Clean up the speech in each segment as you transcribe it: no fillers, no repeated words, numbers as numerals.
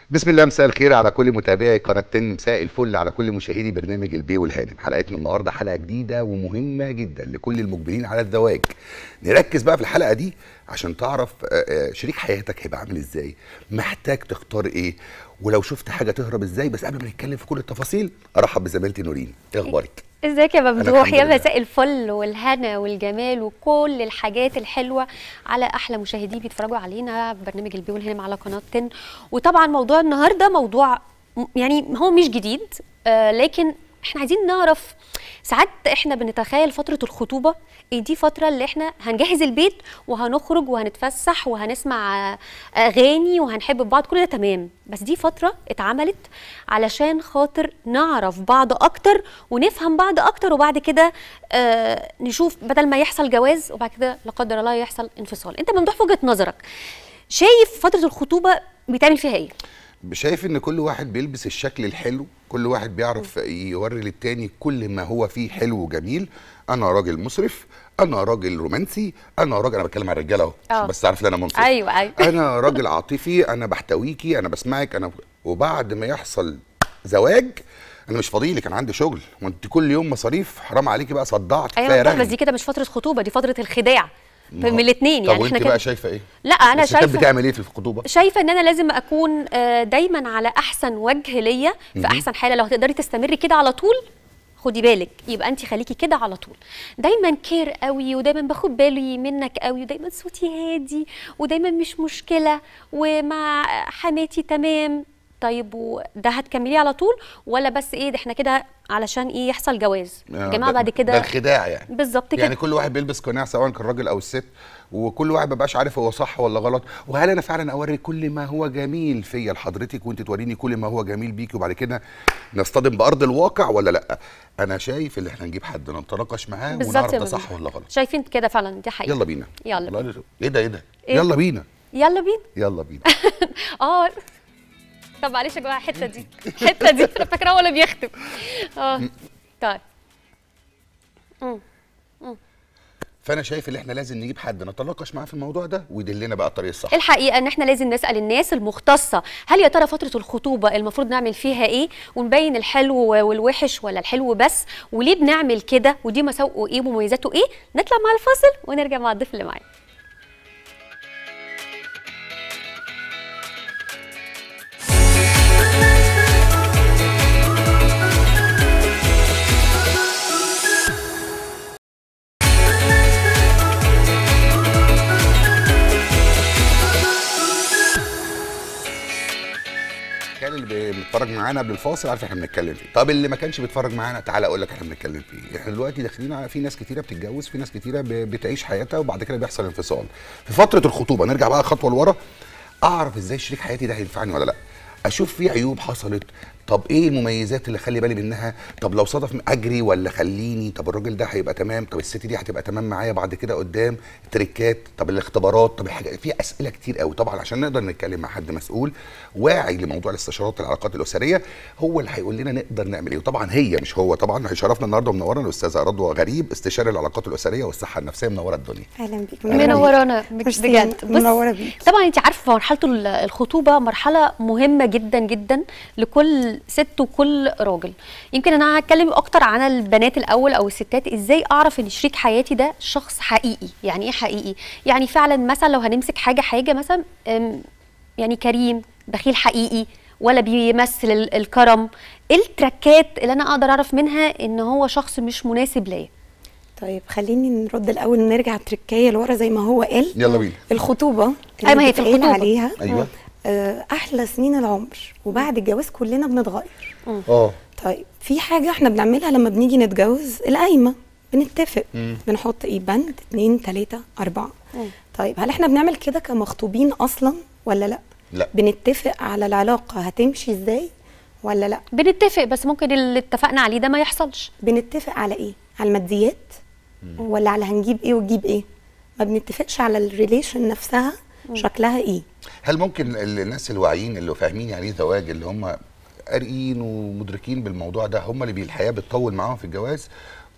بسم الله، مساء الخير على كل متابعي قناة 10. مساء الفل على كل مشاهدي برنامج البي والهانم. حلقتنا النهارده حلقة جديدة ومهمة جدا لكل المقبلين على الزواج. نركز بقى في الحلقة دي عشان تعرف شريك حياتك هيبقى عامل ازاي، محتاج تختار ايه، ولو شفت حاجة تهرب ازاي. بس قبل ما نتكلم في كل التفاصيل ارحب بزميلتي نورين. ايه اخبارك؟ ازيك يا ممدوح؟ يا لله. مساء الفل والهنا والجمال وكل الحاجات الحلوه على احلى مشاهدين بيتفرجوا علينا برنامج البي والهنا على قناه 10. وطبعا موضوع النهارده موضوع يعني هو مش جديد، لكن احنا عايزين نعرف. ساعات احنا بنتخيل فتره الخطوبه دي فتره اللي احنا هنجهز البيت وهنخرج وهنتفسح وهنسمع اغاني وهنحب بعض، كل ده تمام. بس دي فتره اتعملت علشان خاطر نعرف بعض اكتر ونفهم بعض اكتر، وبعد كده نشوف بدل ما يحصل جواز وبعد كده لا قدر الله يحصل انفصال. انت ممدوح في وجهه نظرك شايف فتره الخطوبه بيتعمل فيها ايه؟ شايف ان كل واحد بيلبس الشكل الحلو، كل واحد بيعرف يوري للتاني كل ما هو فيه حلو وجميل. انا راجل مسرف، انا راجل رومانسي، انا بتكلم عن الرجاله اهو بس تعرف ان انا منصف. ايوه انا راجل عاطفي، انا بحتويكي، انا بسمعك، وبعد ما يحصل زواج انا مش فاضيلك، انا عندي شغل وانت كل يوم مصاريف، حرام عليكي بقى، صدعت. ايوه بس دي كده مش فتره خطوبه، دي فتره الخداع من الاثنين. يعني احنا بقى شايفه ايه؟ لا انا شايفه بتعمل ايه في الخطوبه؟ شايفه ان انا لازم اكون دايما على احسن وجه ليا، في احسن حاله. لو هتقدري تستمري كده على طول خدي بالك، يبقى انت خليكي كده على طول، دايما كير قوي، ودايما باخد بالي منك قوي، ودايما صوتي هادي، ودايما مش مشكله، ومع حماتي تمام. طيب وده هتكمليه على طول ولا بس ايه ده احنا كده علشان ايه يحصل جواز يا جماعه بعد كده؟ ده الخداع يعني. بالظبط كده. يعني كل واحد بيلبس قناع سواء كان الراجل او الست، وكل واحد ما بقاش عارف هو صح ولا غلط. وهل انا فعلا اوري كل ما هو جميل فيا لحضرتك وانت توريني كل ما هو جميل بيكي، وبعد كده نصطدم بارض الواقع ولا لا؟ انا شايف ان احنا نجيب حد نتناقش معاه ونعرف ده صح ولا غلط. شايفين كده فعلا، دي حقيقه. يلا بينا. يلا بينا. ايه ده يلا بينا. يلا بينا. يلا بينا. طب معلش يا جماعه، الحته دي انا فاكره ولا بيختم. طيب. فانا شايف ان احنا لازم نجيب حد نتناقش معاه في الموضوع ده ويدلنا بقى الطريق الصح. الحقيقه ان احنا لازم نسال الناس المختصه، هل يا ترى فتره الخطوبه المفروض نعمل فيها ايه، ونبين الحلو والوحش ولا الحلو بس، وليه بنعمل كده، ودي مساوئه ايه ومميزاته ايه. نطلع مع الفاصل ونرجع مع الضيف اللي معانا. اللي بيتفرج معانا قبل الفاصل عارف احنا بنتكلم فيه. طب اللي ما كانش بيتفرج معانا تعالى اقول لك احنا بنتكلم فيه. احنا دلوقتي داخلين في ناس كتيره بتتجوز، في ناس كتيره بتعيش حياتها وبعد كده بيحصل انفصال. في فتره الخطوبه نرجع بقى خطوه لورا، اعرف ازاي شريك حياتي ده هينفعني ولا لا، اشوف فيه عيوب حصلت، طب ايه المميزات اللي اخلي بالي منها، طب لو صدف اجري ولا خليني، طب الراجل ده هيبقى تمام، طب الست دي هتبقى تمام معايا بعد كده قدام، تريكات، طب الاختبارات، طب الحاجه. في اسئله كتير قوي طبعا عشان نقدر نتكلم مع حد مسؤول واعي لموضوع الاستشارات العلاقات الاسريه، هو اللي هيقول لنا نقدر نعمل ايه. وطبعا هي مش هو، طبعا هيشرفنا النهارده ومنورنا الاستاذه رضوى غريب، استشاري العلاقات الاسريه والصحه النفسيه. منوره الدنيا. اهلا بيك. منورانا بجد. منوره بيك. طبعا انت عارفه مرحله الخطوبه مرحله مهمه جدا جدا لكل ست وكل راجل. يمكن انا هتكلم اكتر عن البنات الاول او الستات، ازاي اعرف ان شريك حياتي ده شخص حقيقي. يعني ايه حقيقي؟ يعني فعلا مثلا لو هنمسك حاجه مثلا يعني كريم، بخيل حقيقي، ولا بيمثل الكرم. ايه التركات اللي انا اقدر اعرف منها ان هو شخص مش مناسب ليا؟ طيب خليني نرد الاول، نرجع التركيه لورا زي ما هو قال. يلا بينا. الخطوبه ما هي في الخطوبه عليها. ايوه. احلى سنين العمر، وبعد الجواز كلنا بنتغير. طيب في حاجه احنا بنعملها لما بنيجي نتجوز، القايمه. بنتفق بنحط ايه، بند 2 3 4. طيب هل احنا بنعمل كده كمخطوبين اصلا ولا لا؟ لا. بنتفق على العلاقه هتمشي ازاي ولا لا؟ بنتفق، بس ممكن اللي اتفقنا عليه ده ما يحصلش. بنتفق على ايه؟ على الماديات ولا على هنجيب ايه وتجيب ايه؟ ما بنتفقش على الريليشن نفسها شكلها ايه. هل ممكن الناس الواعيين اللي فاهمين يعني ايه زواج، اللي هم قارئين ومدركين بالموضوع ده، هم اللي الحياه بتطول معاهم في الجواز،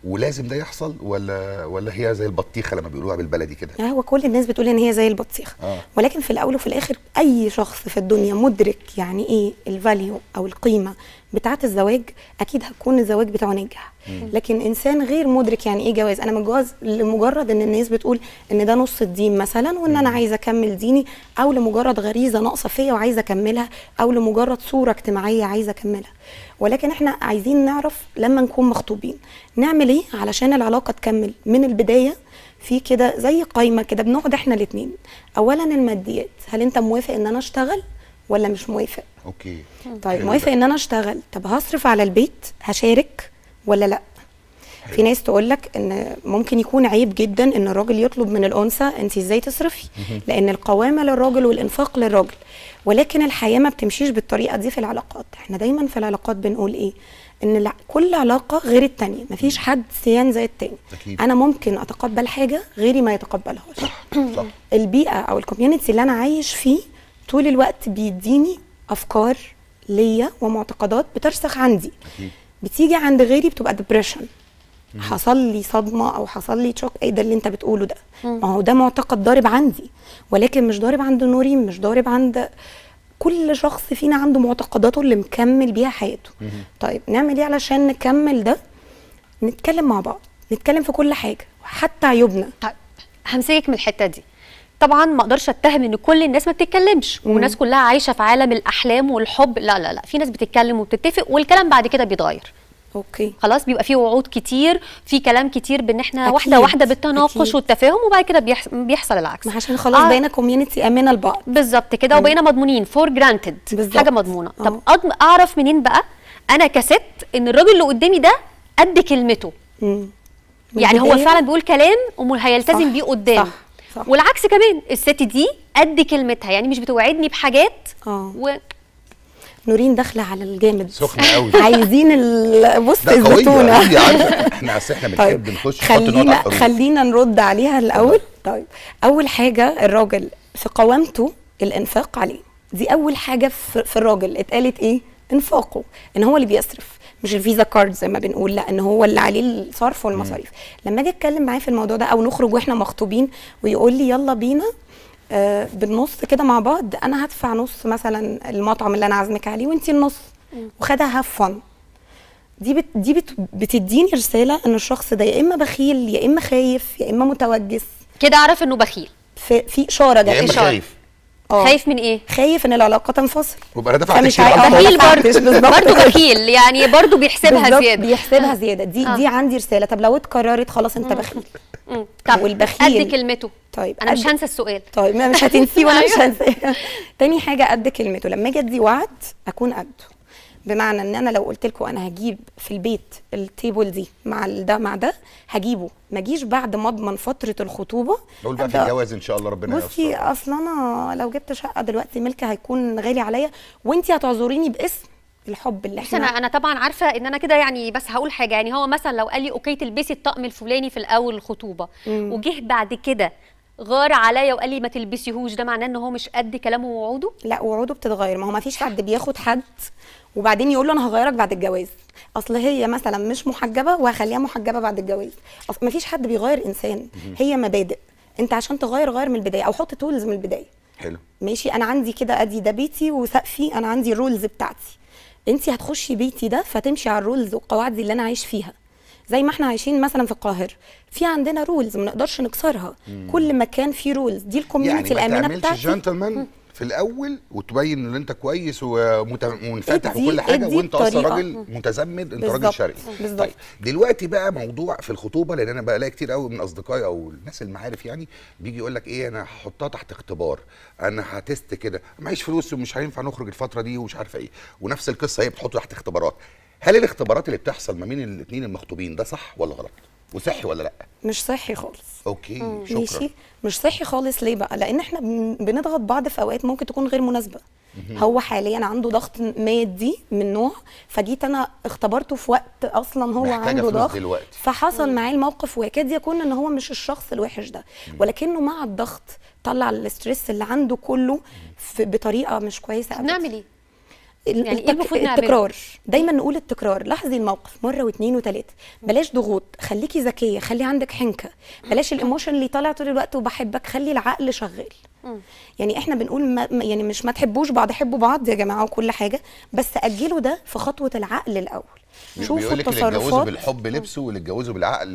ولازم ده يحصل ولا هي زي البطيخه لما بيقولوها بالبلدي كده؟ هو كل الناس بتقول ان هي زي البطيخه، ولكن في الاول وفي الاخر اي شخص في الدنيا مدرك يعني ايه الفاليو او القيمه بتاعه الزواج اكيد هتكون الزواج بتاعه ناجح. لكن انسان غير مدرك يعني ايه جواز، انا متجوز لمجرد ان الناس بتقول ان ده نص الدين مثلا وان انا عايزه اكمل ديني، او لمجرد غريزه ناقصه فيا وعايزه اكملها، او لمجرد صوره اجتماعيه عايزه اكملها. ولكن احنا عايزين نعرف لما نكون مخطوبين نعمل ايه علشان العلاقه تكمل من البدايه. في كده زي قايمه كده بنقعد احنا الاثنين. اولا الماديات، هل انت موافق ان انا اشتغل ولا مش موافق؟ اوكي. طيب موافق ان انا اشتغل، طب هصرف على البيت، هشارك ولا لا؟ في ناس تقول لك ان ممكن يكون عيب جدا ان الراجل يطلب من الانثى انت ازاي تصرفي، لان القوامه للراجل والانفاق للراجل. ولكن الحياه ما بتمشيش بالطريقه دي في العلاقات. احنا دايما في العلاقات بنقول ايه؟ ان كل علاقه غير الثانيه، مفيش حد سيان زي الثاني. انا ممكن اتقبل حاجه غيري ما يتقبلهاش. صح. البيئه او الكوميونتي اللي انا عايش فيه طول الوقت بيديني افكار ليا ومعتقدات بترسخ عندي. بتيجي عند غيري بتبقى ديبريشن، حصل لي صدمه او حصل لي شوك. ايه ده اللي انت بتقوله ده؟ ما هو ده معتقد ضارب عندي، ولكن مش ضارب عند نورين، مش ضارب عند كل شخص فينا، عنده معتقداته اللي مكمل بيها حياته. طيب نعمل ايه علشان نكمل ده؟ نتكلم مع بعض، نتكلم في كل حاجه حتى عيوبنا. طيب همسكك من الحته دي. طبعا ما اقدرش اتهم ان كل الناس ما بتتكلمش والناس كلها عايشه في عالم الاحلام والحب، لا لا لا، في ناس بتتكلم وبتتفق والكلام بعد كده بيتغير. اوكي خلاص، بيبقى فيه وعود كتير، في كلام كتير بان احنا واحده واحده بالتناقش والتفاهم، وبعد كده بيحصل العكس. ما عشان خلاص بقينا كوميونتي امنه لبعض. بالظبط كده، وبقينا مضمونين فور جرانتد، حاجه مضمونه. طب اعرف منين بقى انا كست ان الراجل اللي قدامي ده قد كلمته؟ يعني هو فعلا بيقول كلام وهيلتزم بيه قدام. صح. والعكس كمان، الست دي قد كلمتها، يعني مش بتوعدني بحاجات نورين داخله على الجامد، سخنه قوي، عايزين بص الزتونه. احنا بنحب نخش خلينا نرد عليها الاول. طيب اول حاجه، الراجل في قوامته الانفاق عليه، دي اول حاجه في الراجل اتقالت ايه؟ انفاقه، ان هو اللي بيصرف، مش الفيزا كارد زي ما بنقول، لا، ان هو اللي عليه الصرف والمصاريف. لما اجي اتكلم معاه في الموضوع ده او نخرج واحنا مخطوبين ويقول لي يلا بينا بالنص كده مع بعض، انا هدفع نص مثلا المطعم اللي انا عازمك عليه وانتي النص، وخدها هاف فن، دي بتديني رساله ان الشخص ده يا اما بخيل يا اما خايف يا اما متوجس. كده اعرف انه بخيل، في اشاره جايه. يا اما خايف. خايف من ايه؟ خايف ان العلاقه تنفصل، ويبقى انا دفعت بخيل برضه بخيل، يعني برضه بيحسبها زياده. بيحسبها زياده. دي عندي رساله. طب لو اتكررت خلاص انت بخيل. طب والبخيل قد كلمته. طيب انا مش هنسى السؤال. طيب مش هتنسيه وانا مش هنساه. تاني حاجه قد كلمته، لما اجي ادي وعد اكون قده. بمعنى ان انا لو قلت لكم انا هجيب في البيت التيبل دي مع ده مع ده، هجيبه، ما اجيش بعد ما اضمن فتره الخطوبه نقول بقى في الجواز ان شاء الله ربنا يستر. بصي اصلا انا لو جبت شقه دلوقتي ملك هيكون غالي عليا، وانتي هتعذريني باسم الحب اللي احنا. انا طبعا عارفه ان انا كده، يعني بس هقول حاجه، يعني هو مثلا لو قال لي اوكي تلبسي الطقم الفلاني في الاول الخطوبه، وجه بعد كده غار عليا وقال لي ما تلبسيهوش، ده معناه ان هو مش قد كلامه ووعوده؟ لا، وعوده بتتغير. ما هو ما فيش حد بياخد حد وبعدين يقول له انا هغيرك بعد الجواز. اصل هي مثلا مش محجبه وهخليها محجبه بعد الجواز. ما فيش حد بيغير انسان، هي مبادئ. انت عشان غير من البدايه، او حط تولز من البدايه. حلو، ماشي، انا عندي كده ادي ده بيتي وسقفي، انا عندي الرولز بتاعتي. انت هتخشي بيتي ده فتمشي على الرولز والقواعد اللي انا عايش فيها. زي ما احنا عايشين مثلا في القاهره، في عندنا رولز ما نقدرش نكسرها. كل مكان فيه رولز، دي الكوميونتي الامنه بتاعتي. يعني ما تعملش جنتلمان في الاول وتبين ان انت كويس ومنفتح وكل حاجه، وانت اصلا راجل متزمت، انت راجل شرقي. طيب دلوقتي بقى موضوع في الخطوبه، لان انا بلاقي كتير قوي من اصدقائي او الناس المعارف يعني بيجي يقول لك ايه، انا هحطها تحت اختبار، انا هتست كده، معيش فلوس ومش هينفع نخرج الفتره دي ومش عارفه ايه، ونفس القصه هي بتحطه تحت اختبارات. هل الاختبارات اللي بتحصل ما بين الاثنين المخطوبين ده صح ولا غلط؟ وصحي ولا لا؟ مش صحي خالص. اوكي شكرا. ماشي، مش صحي خالص. ليه بقى؟ لان احنا بنضغط بعض في اوقات ممكن تكون غير مناسبه. هو حاليا عنده ضغط مادي من نوع، فجيت انا اختبرته في وقت اصلا هو عنده ضغط دلوقتي. فحصل معاه الموقف، ويكاد يكون ان هو مش الشخص الوحش ده، ولكنه مع الضغط طلع الاسترس اللي عنده كله بطريقه مش كويسه. نعمل ايه؟ يعني ايه المفروض نعمله؟ التكرار، دايما نقول التكرار. لاحظي الموقف مره واثنين وثلاثه، بلاش ضغوط، خليكي ذكيه، خلي عندك حنكه، بلاش الايموشن اللي طالع طول الوقت وبحبك، خلي العقل شغال. يعني احنا بنقول يعني مش ما تحبوش بعض، حبوا بعض يا جماعه وكل حاجه، بس اجلوا ده في خطوه العقل الاول. شوفوا التصرفات. اللي اتجوزوا بالحب لبسوا واللي اتجوزوا بالعقل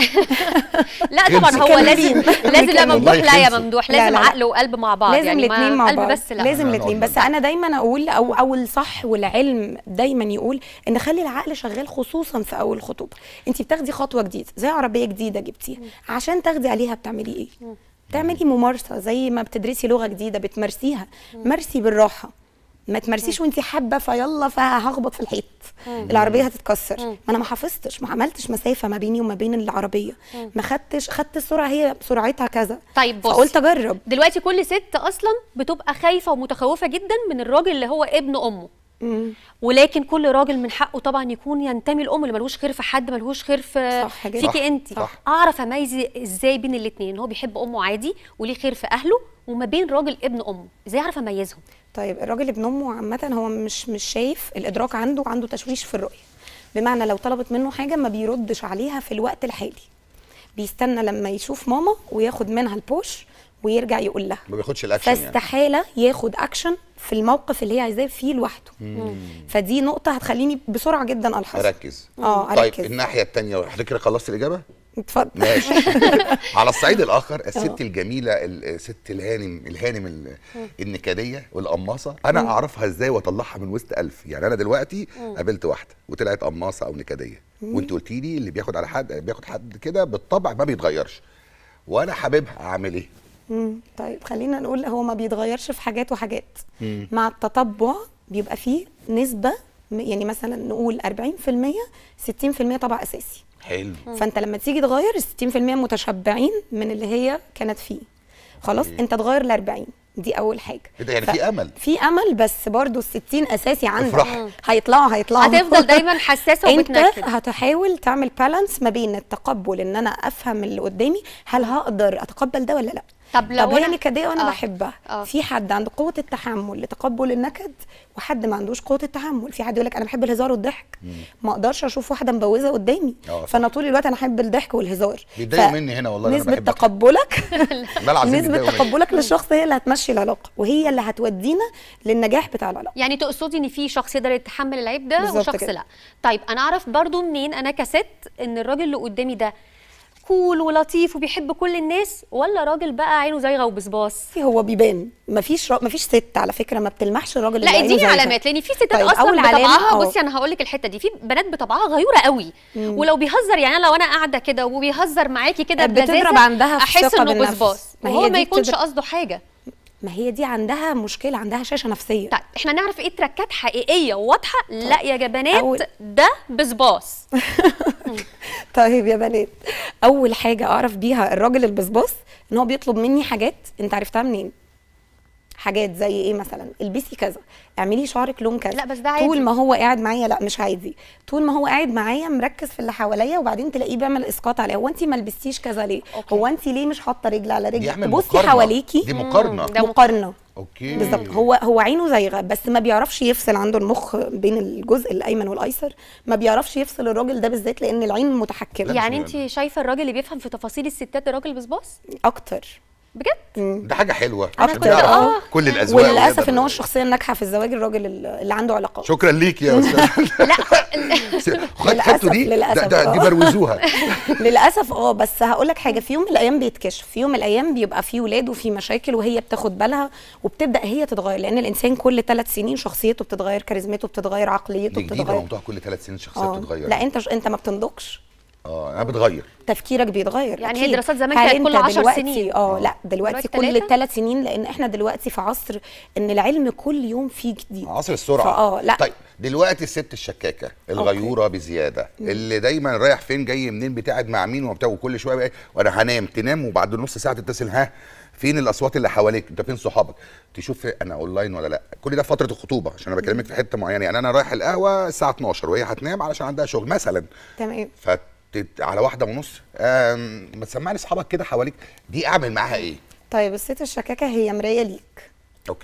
لا طبعا هو لازم لا ممدوح، لا يا ممدوح، لازم عقل وقلب مع بعض، لازم يعني الاثنين مع بعض، بس لا لازم الاثنين. بس انا دايما اقول او الصح والعلم دايما يقول ان خلي العقل شغال، خصوصا في اول خطوبه. انت بتاخدي خطوه جديده زي عربيه جديده جبتيها، عشان تاخدي عليها بتعملي ايه؟ تعملي ممارسه، زي ما بتدرسي لغه جديده بتمارسيها، مارسي بالراحه، ما تمارسيش وانت حابه فيلا فهخبط في الحيط، العربيه هتتكسر. ما انا ما حافظتش، ما عملتش مسافه ما بيني وما بين العربيه، ما خدت السرعه، هي سرعتها كذا. طيب بص، فقلت اجرب. دلوقتي كل ست اصلا بتبقى خايفه ومتخوفه جدا من الراجل اللي هو ابن امه، ولكن كل راجل من حقه طبعا يكون ينتمي لامه، اللي ملوش خير في حد، ملوش خير في فيكي انت. اعرف اميز ازاي بين الاثنين، هو بيحب امه عادي وليه خير في اهله، وما بين راجل ابن امه، ازاي اعرف اميزهم؟ طيب الراجل ابن امه عامه هو مش شايف، الادراك عنده تشويش في الرؤيه، بمعنى لو طلبت منه حاجه ما بيردش عليها في الوقت الحالي، بيستنى لما يشوف ماما وياخد منها البوش ويرجع يقول لها، ما بياخدش الاكشن. فاستحاله ياخد اكشن في الموقف اللي هي عايزاه فيه لوحده. فدي نقطه هتخليني بسرعه جدا الحظ اركز. اركز. طيب الناحيه الثانيه، حضرتك كده خلصت الاجابه؟ اتفضل. ماشي. على الصعيد الاخر، الست الجميله، الست الهانم النكديه والقماصه، انا اعرفها ازاي واطلعها من وسط الف؟ يعني انا دلوقتي قابلت واحده وطلعت قماصه او نكديه، وانت قلتي لي اللي بياخد حد كده بالطبع ما بيتغيرش، وانا حاببها، اعمل ايه؟ طيب خلينا نقول هو ما بيتغيرش في حاجات وحاجات. مع التطبع بيبقى فيه نسبه، يعني مثلا نقول 40% 60% طبع اساسي. حلو. فانت لما تيجي تغير ال 60% متشبعين من اللي هي كانت فيه، خلاص انت تغير ل 40. دي اول حاجه. كده يعني في امل، في امل، بس برضو ال 60 اساسي عندك. هيطلعوا هتفضل دايما حساسه وبتنكد. انت هتحاول تعمل بالانس ما بين التقبل، ان انا افهم اللي قدامي، هل هقدر اتقبل ده ولا لا. طب هي نكديه وانا بحبها. في حد عنده قوه التحمل لتقبل النكد، وحد ما عندوش قوه التحمل. في حد يقول لك انا بحب الهزار والضحك، ما اقدرش اشوف واحده مبوزه قدامي، فانا طول الوقت انا احب الضحك والهزار. بيتضايقوا مني هنا والله. نسبه تقبلك نسبه تقبلك للشخص هي اللي هتمشي العلاقه، وهي اللي هتودينا للنجاح بتاع العلاقه. يعني تقصدي ان في شخص يقدر يتحمل العيب ده وشخص لا. طيب انا اعرف برضو منين انا كست ان الراجل اللي قدامي ده كول ولطيف وبيحب كل الناس، ولا راجل بقى عينه زايغه وبصباص؟ هو بيبان. مفيش ست على فكره ما بتلمحش الراجل اللي لا، اديني علامات، لان في ستات اصلا بطبعها، بصي انا هقول لك الحته دي، في بنات بطبعها غيوره قوي، ولو بيهزر، يعني لو انا قاعده كده وبيهزر معاكي كده بتضرب عندها احس انه بصباص، وهو ما يكونش قصده حاجه. ما هي دي عندها مشكله، عندها شاشه نفسيه. طيب احنا نعرف ايه تركات حقيقيه وواضحه؟ لا يا بنات ده بصباص. طيب يا بنات، اول حاجه اعرف بيها الراجل البصباص ان هو بيطلب مني حاجات انت عرفتها منين؟ حاجات زي ايه مثلا؟ البسي كذا، اعملي شعرك لون كذا. لا بس ده عادي. طول ما هو قاعد معايا، لا مش عادي، طول ما هو قاعد معايا مركز في اللي حواليا، وبعدين تلاقيه بيعمل اسقاط عليا. هو انت ما لبستيش كذا ليه؟ هو انت ليه مش حاطه رجل على رجل؟ تبصي حواليكي. دي مقارنه. اوكي بالظبط. هو عينه زايغه، بس ما بيعرفش يفصل، عنده المخ بين الجزء الايمن والايسر، ما بيعرفش يفصل الراجل ده بالذات، لان العين متحكمه. يعني انت شايفه الراجل اللي بيفهم في تفاصيل الستات ده راجل بصباص اكتر بجد؟ ده حاجه حلوه عشان بيعرف كل الاذواق. وللاسف ان هو الشخصيه الناجحه في الزواج الراجل اللي عنده علاقات. شكرا ليك يا استاذ. لا خدتوا دي دي بروزوها. للاسف بس هقول لك حاجه، في يوم من الايام بيتكشف، في يوم من الايام بيبقى في ولاد وفي مشاكل، وهي بتاخد بالها وبتبدا هي تتغير، لان الانسان كل 3 سنين شخصيته بتتغير، كاريزمته بتتغير، عقليته بتتغير. موضوع كل 3 سنين الشخصيه بتتغير. لا انت ما بتنضجش. انا بتغير، تفكيرك بيتغير. يعني هي دراسات زمان كانت كل 10 سنين. لا دلوقتي كل 3 سنين، لان احنا دلوقتي في عصر ان العلم كل يوم فيه جديد، عصر السرعه. لا. طيب دلوقتي الست الشكاكه الغيوره بزياده، اللي دايما رايح فين جاي منين بتقعد مع مين وبتاع، وكل شويه بقى وانا هنام، تنام وبعد نص ساعه تتصل، فين الاصوات اللي حواليك؟ انت فين صحابك؟ تشوف انا اونلاين ولا لا. كل ده في فتره الخطوبه، عشان انا بكلمك في حته معينه. يعني انا رايح القهوه الساعه 12 وهي هتنام علشان عندها شغل مثلا، تمام، على 1:30 ما تسمعني اصحابك كده حواليك، دي اعمل معاها ايه؟ طيب الست الشكاكه هي مرايه ليك. اوكي.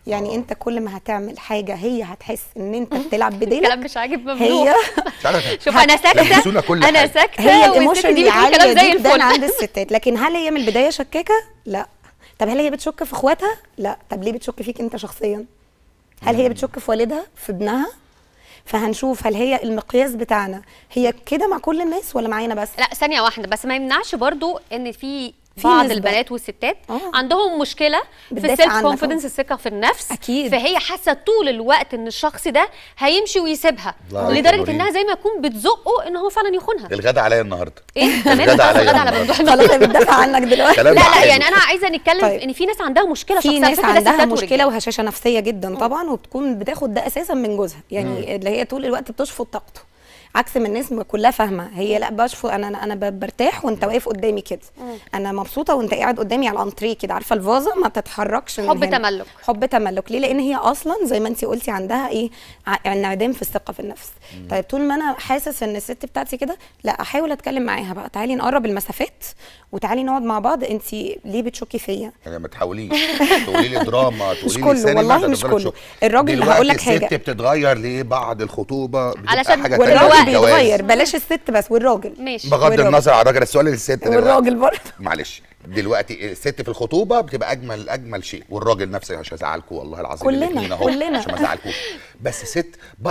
يعني انت كل ما هتعمل حاجه هي هتحس ان انت بتلعب بديلك. الكلام مش عاجب ممنوع. هي شوف انا ساكته، انا ساكته، هي الايموشن دي اللي بتقول كلام عاليه زي جدا الفل عند الستات. لكن هل هي من البدايه شكاكه؟ لا. طب هل هي بتشك في اخواتها؟ لا. طب ليه بتشك فيك انت شخصيا؟ هل هي بتشك في والدها، في ابنها؟ فهنشوف هل هي المقياس بتاعنا هي كده مع كل الناس ولا معانا بس. لا ثانيه واحده بس، ما يمنعش برضو ان في بعض البنات والستات عندهم مشكله في السيلف كونفيدنس، الثقه في النفس. اكيد. فهي حاسه طول الوقت ان الشخص ده هيمشي ويسيبها، لدرجه انها زي ما يكون بتزقه ان هو فعلا يخونها. الغدا عليا النهارده. ايه تمام، الغدا على موضوع خلاص بتدافع عنك دلوقتي. لا يعني انا عايزه نتكلم ان في ناس عندها مشكله شخصيه، في ناس عندها مشكله وهشاشه نفسيه جدا طبعا، وبتكون بتاخد ده اساسا من جوزها، يعني اللي هي طول الوقت بتشفط طاقته، عكس ما الناس كلها فاهمه. هي لا بشفط، انا برتاح وانت واقف قدامي كده، انا مبسوطه وانت قاعد قدامي على الانتريه كده، عارفه الفازه ما تتحركش. حب تملك. حب تملك. ليه؟ لان هي اصلا زي ما انت قلتي عندها ايه، انعدام في الثقه في النفس. طيب طول ما انا حاسس ان الست بتاعتي كده، لا احاول اتكلم معاها بقى، تعالي نقرب المسافات وتعالي نقعد مع بعض. انت ليه بتشكي فيا؟ يعني ما تحاوليش تقولي لي دراما، تقولي لي سينما. والله مش كله. الراجل هقول لك حاجه، الست بتتغير ليه بعد الخطوبه؟ علشان حاجه والراجل بيتغير، بلاش الست بس، والراجل ماشي. بغض النظر على الراجل، السؤال للست والراجل برضه. معلش دلوقتي الست في الخطوبه بتبقى اجمل شيء، والراجل نفسه مش هزعلكم والله العظيم كلنا عشان ما ازعلكوش. بس ست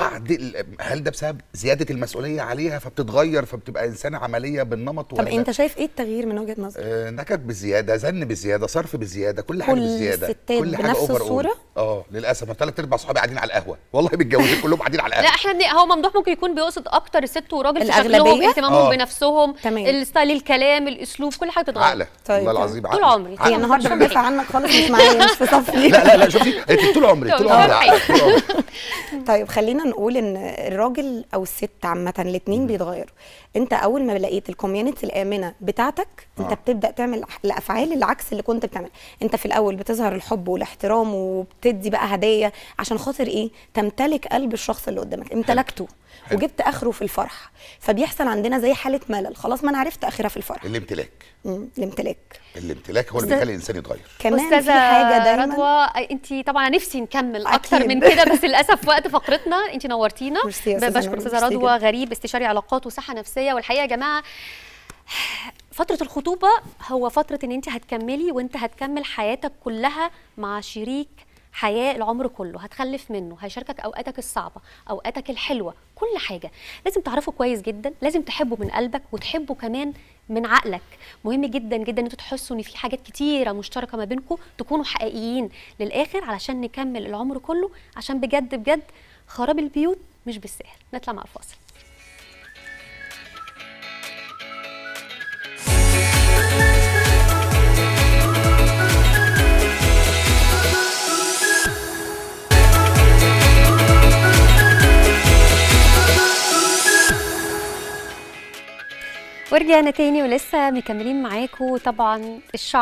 هل ده بسبب زياده المسؤوليه عليها فبتتغير فبتبقى انسانه عمليه بالنمط؟ طب انت شايف ايه التغيير من وجهه نظرك؟ نكد بزياده، زن بزياده، صرف بزياده، كل حاجه بزياده، كل حاجه بنفس الصوره. للاسف 3/4 صحابي قاعدين على القهوه، والله متجوزين كلهم قاعدين على القهوه. لا احنا هو ممدوح ممكن يكون بيقصد اكتر الست وراجل في شكلهم، اهتمامهم بنفسهم، الستايل، الكلام، الاسلوب، كل حاجه بتتغير. عقله والله العظيم طول عمري. هي النهارده بدافع عنك خالص، مش معايا، مش في صفي. لا شوفي انت طول عمري طيب خلينا نقول ان الراجل او الست عامه الاثنين بيتغيروا. انت اول ما لقيت الكوميونتي الامنه بتاعتك، انت بتبدا تعمل الافعال العكس اللي كنت بتعمل. انت في الاول بتظهر الحب والاحترام وبتدي بقى هديه عشان خاطر ايه؟ تمتلك قلب الشخص اللي قدامك، امتلكته وجبت اخره في الفرح. فبيحصل عندنا زي حاله ملل، خلاص ما انا عرفت اخرها في الفرح. الامتلاك هو اللي بيخلي الانسان يتغير. كمان في حاجه دايما رضوى، انت طبعا نفسي نكمل اكتر من كده، بس للاسف وقت فقرتنا. انت نورتينا. بشكر استاذه رضوى غريب، استشاري علاقات وصحه نفسيه. والحقيقه يا جماعه فتره الخطوبه هو فتره ان انت هتكملي وانت هتكمل حياتك كلها مع شريك حياه العمر كله، هتخلف منه، هيشاركك اوقاتك الصعبه، اوقاتك الحلوه، كل حاجه. لازم تعرفه كويس جدا، لازم تحبه من قلبك وتحبه كمان من عقلك. مهم جدا جدا ان انتوا تحسوا ان في حاجات كتيره مشتركه ما بينكم، تكونوا حقيقيين للاخر علشان نكمل العمر كله، عشان بجد بجد خراب البيوت مش بالسهل. نطلع مع الفاصل. ورجعنا تاني ولسه مكملين معاكم. طبعا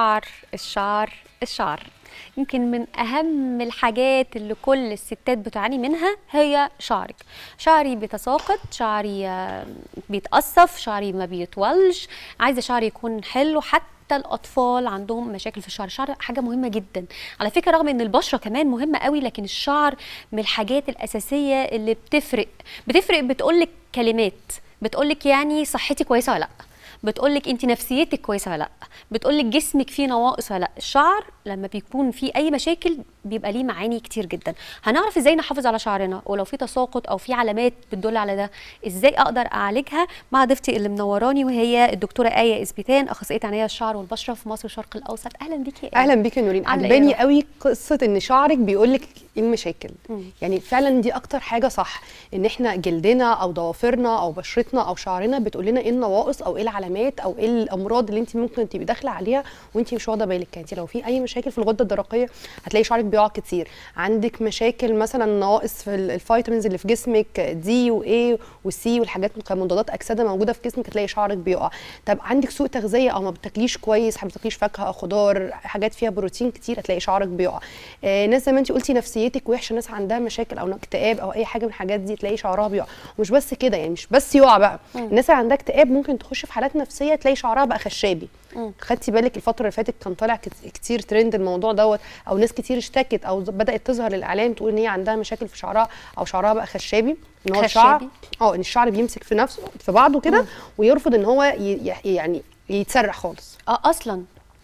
الشعر يمكن من اهم الحاجات اللي كل الستات بتعاني منها هي شعرك. شعري بيتساقط، شعري بيتقصف، شعري ما بيطولش، عايزه شعري يكون حلو. حتى الاطفال عندهم مشاكل في الشعر. الشعر حاجه مهمه جدا على فكره، رغم ان البشره كمان مهمه قوي، لكن الشعر من الحاجات الاساسيه اللي بتفرق. بتقولك كلمات، بتقولك يعني صحتي كويسه ولا لا، بتقولك انت نفسيتك كويسه ولا لا، بتقولك جسمك فيه نواقص ولا لا. الشعر لما بيكون فيه اي مشاكل بيبقى ليه معاني كتير جدا. هنعرف ازاي نحافظ على شعرنا، ولو في تساقط او في علامات بتدل على ده ازاي اقدر اعالجها، مع ضيفتي اللي منوراني وهي الدكتوره آية إثبتان، اخصائيه عنايه الشعر والبشره في مصر والشرق الاوسط. اهلا بيكي. اهلا بيكي يا نورين. عجباني قوي قصه ان شعرك بيقولك ايه المشاكل. يعني فعلا دي اكتر حاجه صح، ان احنا جلدنا او ضوافرنا او بشرتنا او شعرنا بتقول لنا ايه النواقص او ايه العلامات او ايه الامراض اللي انت ممكن تبقي داخله عليها وانت مش واخده بالك. انت لو في اي مشاكل في الغده الدرقيه هتلاقي شعرك بيقع كتير. عندك مشاكل مثلا نواقص في الفيتامينز اللي في جسمك، دي واي وسي والحاجات مضادات اكسده موجوده في جسمك، هتلاقي شعرك بيقع. طب عندك سوء تغذيه او ما بتاكليش كويس، ما بتاكليش فاكهه خضار، حاجات فيها بروتين كتير، هتلاقي شعرك بيقع. ناس زي ما انت قلتي نفسيتها نفسيتك وحشه، ناس عندها مشاكل او اكتئاب او اي حاجه من الحاجات دي تلاقي شعرها بيقع. ومش بس كده يعني، مش بس يقع بقى، الناس اللي عندها اكتئاب ممكن تخش في حالات نفسيه تلاقي شعرها بقى خشابي. خدتي بالك الفتره اللي فاتت كان طالع كتير ترند الموضوع دوت، او ناس كتير اشتكت او بدات تظهر للاعلام تقول ان هي عندها مشاكل في شعرها او شعرها بقى خشابي، ان هو الشعر ان الشعر بيمسك في نفسه في بعضه كده ويرفض ان هو يعني يتسرح خالص اصلا.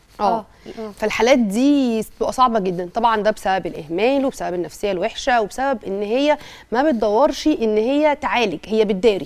فالحالات دي بتبقى صعبه جدا طبعا، ده بسبب الاهمال وبسبب النفسيه الوحشه وبسبب ان هي ما بتدورش ان هي تعالج، هي بتداري.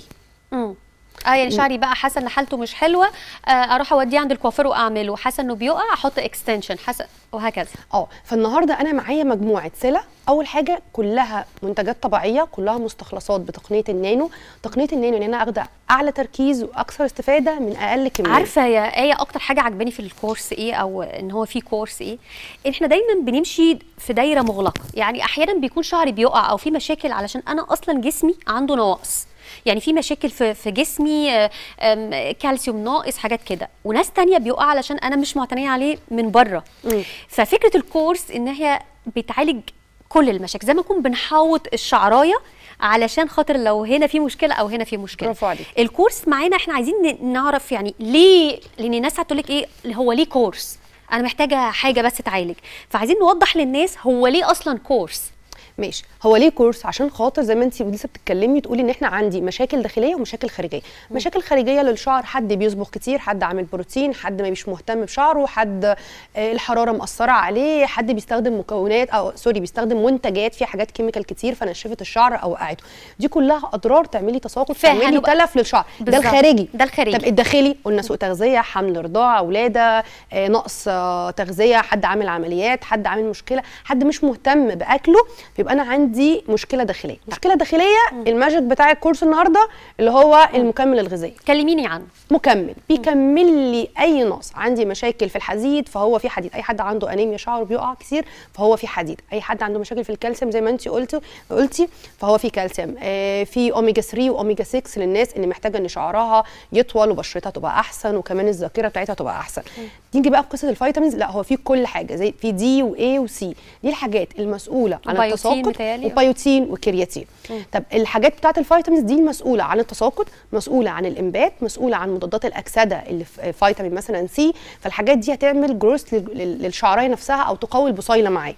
يعني شعري بقى حاسه ان حالته مش حلوه، اروح اوديه عند الكوافير واعمله، حاسه انه بيقع احط اكستنشن، حاسه وهكذا. فالنهارده انا معايا مجموعه سلع، اول حاجه كلها منتجات طبيعيه، كلها مستخلصات بتقنيه النانو. تقنيه النانو ان انا اخد اعلى تركيز واكثر استفاده من اقل كميه. عارفه يا ايه اكتر حاجه عجباني في الكورس ايه، او ان هو في كورس ايه، احنا دايما بنمشي في دايره مغلقه. يعني احيانا بيكون شعري بيقع او في مشاكل علشان انا اصلا جسمي عنده نواقص، يعني في مشاكل في جسمي، كالسيوم ناقص، حاجات كده، وناس تانية بيقع علشان انا مش معتنيه عليه من بره. ففكره الكورس ان هي بتعالج كل المشاكل، زي ما نكون بنحوط الشعرايه علشان خاطر لو هنا في مشكله او هنا في مشكله. برافو عليك. الكورس معانا احنا عايزين نعرف يعني ليه، لان الناس هتقول لك ايه هو ليه كورس، انا محتاجه حاجه بس تعالج، فعايزين نوضح للناس هو ليه اصلا كورس. ماشي، هو ليه كورس؟ عشان خاطر زي ما انت لسه بتتكلمي تقولي ان احنا عندي مشاكل داخليه ومشاكل خارجيه. مشاكل خارجيه للشعر، حد بيصبغ كتير، حد عامل بروتين، حد ما مش مهتم بشعره، حد الحراره مأثره عليه، حد بيستخدم مكونات او بيستخدم منتجات فيها حاجات كيميكال كتير فنشفت الشعر او وقعته. دي كلها اضرار تعملي تساقط، تعملي تلف للشعر. ده الخارجي. ده الخارجي. طب الداخلي قلنا سوء تغذيه، حمل، رضاعه، ولاده، نقص تغذيه، حد عامل عمليات، حد عامل مشكله، حد مش مهتم باكله، يبقى انا عندي مشكله داخليه. مشكله داخليه الماجيك بتاع الكورس النهارده اللي هو المكمل الغذائي. كلميني عنه. مكمل بيكمل لي اي نقص. عندي مشاكل في الحديد فهو في حديد، اي حد عنده انيميا شعره بيقع كتير فهو في حديد، اي حد عنده مشاكل في الكالسيوم زي ما انت قلتي فهو في كالسيوم، في اوميجا 3 واوميجا 6 للناس اللي محتاجه ان شعرها يطول وبشرتها تبقى احسن وكمان الذاكره بتاعتها تبقى احسن. نيجي بقى في قصه الفيتامينز، لا هو في كل حاجه، زي في دي واي وسي، دي الحاجات المسؤوله عن التساقط، وبيوتين وكرياتين. طب الحاجات بتاعت الفيتامينز دي المسؤوله عن التساقط، مسؤوله عن الانبات، مسؤوله عن مضادات الاكسده اللي في فيتامين مثلا سي، فالحاجات دي هتعمل جروث للشعرايه نفسها او تقوي البصيله معايا.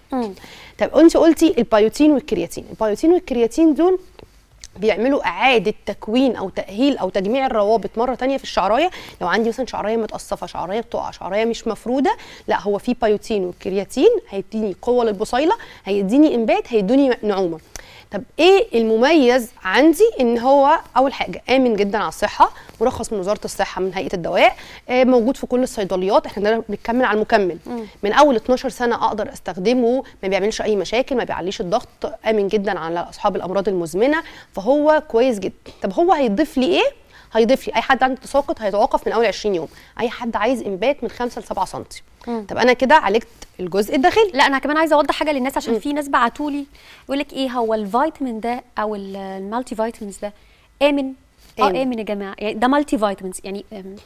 طب انت قلتي البيوتين والكرياتين، البيوتين والكرياتين دول بيعملوا اعاده تكوين او تاهيل او تجميع الروابط مره ثانيه في الشعرايه. لو عندي مثلا شعرايه متقصفه، شعرايه بتقع، شعرايه مش مفروده، لا هو في بيوتين والكرياتين هيديني قوه للبصيله، هيديني انبات، هيدوني نعومه. طب ايه المميز عندي؟ ان هو اول حاجه امن جدا على الصحه، مرخص من وزاره الصحه من هيئه الدواء، موجود في كل الصيدليات. احنا بنتكلم على المكمل من اول 12 سنه اقدر استخدمه، ما بيعملش اي مشاكل، ما بيعليش الضغط، امن جدا على اصحاب الامراض المزمنه، فهو كويس جدا. طب هو هيضيف لي ايه؟ هيضيف لي اي حد عنده تساقط هيتوقف من اول 20 يوم، اي حد عايز انبات من 5 ل 7 سم. طب انا كده عالجت الجزء الداخلي. لا انا كمان عايزه اوضح حاجه للناس، عشان في ناس بعتوا لي يقول لك ايه هو الفيتامين ده او المالتي فيتامينز ده امن؟ امن يا جماعه، يعني ده مالتي فيتامينز، يعني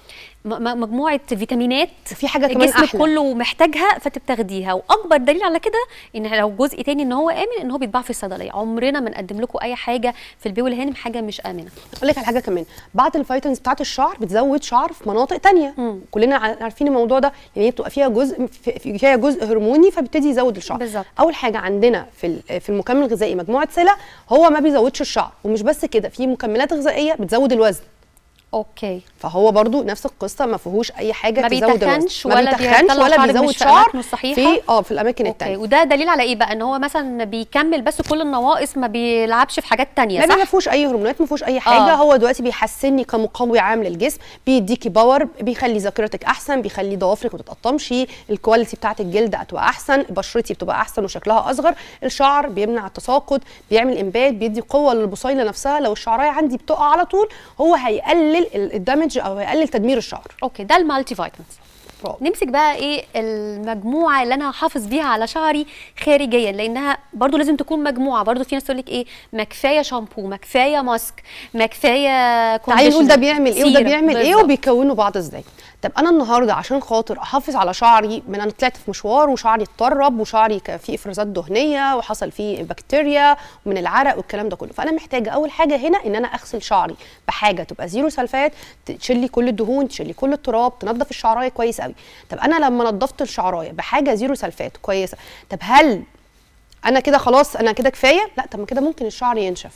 مجموعه فيتامينات في حاجه كمان الجسم كله محتاجها فتبتاخديها. واكبر دليل على كده ان لو جزء تاني ان هو امن، ان هو بيتباع في الصيدليه. عمرنا ما نقدم لكم اي حاجه في البي والهانم حاجه مش امنه. اقول لك على حاجه كمان، بعض الفيتامينز بتاعت الشعر بتزود شعر في مناطق تانية. كلنا عارفين الموضوع ده، لان هي بتبقى فيها جزء هرموني فبيبتدي يزود الشعر. بالظبط. اول حاجه عندنا في المكمل الغذائي مجموعه سلع، هو ما بيزودش الشعر، ومش بس كده، في مكملات غذائيه بتزود الوزن. اوكي. فهو برضو نفس القصه، ما فيهوش اي حاجه تزود الوزن، ما بيتخنش ولا بيزود شعر في الاماكن التانية. وده دليل على ايه بقى؟ ان هو مثلا بيكمل بس كل النواقص، ما بيلعبش في حاجات تانية، صح؟ ما فيهوش اي هرمونات، ما فيهوش اي حاجه. هو دلوقتي بيحسني كمقوي عام للجسم، بيديكي باور، بيخلي ذاكرتك احسن، بيخلي ضوافرك ما تتقطمش، الكواليتي بتاعت الجلد هتبقى احسن، بشرتي بتبقى احسن وشكلها اصغر، الشعر بيمنع التساقط، بيعمل انبات، بيدي قوه للبصيله نفسها. لو الشعرايه عندي بتقع على طول هو هيقلل الدمج او هيقلل تدمير الشعر. اوكي، ده المالتي فيتامينز. نمسك بقى ايه المجموعه اللي انا هحافظ بيها على شعري خارجيا، لانها برضو لازم تكون مجموعه. برضو في ناس تقول لك ايه، ما كفايه شامبو، ما كفايه ماسك، ما كفايه كونديشنر. تعالي نقول ده بيعمل ايه وده بيعمل ايه وبيكونوا بعض ازاي. طب انا النهارده عشان خاطر احافظ على شعري، من انا طلعت في مشوار وشعري اتطرب وشعري فيه افرازات دهنيه وحصل فيه بكتيريا ومن العرق والكلام ده كله، فانا محتاجه اول حاجه هنا ان انا اغسل شعري بحاجه تبقى زيرو سلفات، تشيل لي كل الدهون، تشيل لي كل التراب، تنظف الشعرايه كويس قوي. طب انا لما نظفت الشعرايه بحاجه زيرو سلفات كويسه، طب هل انا كده خلاص انا كده كفايه؟ لا، طب ما كده ممكن الشعر ينشف.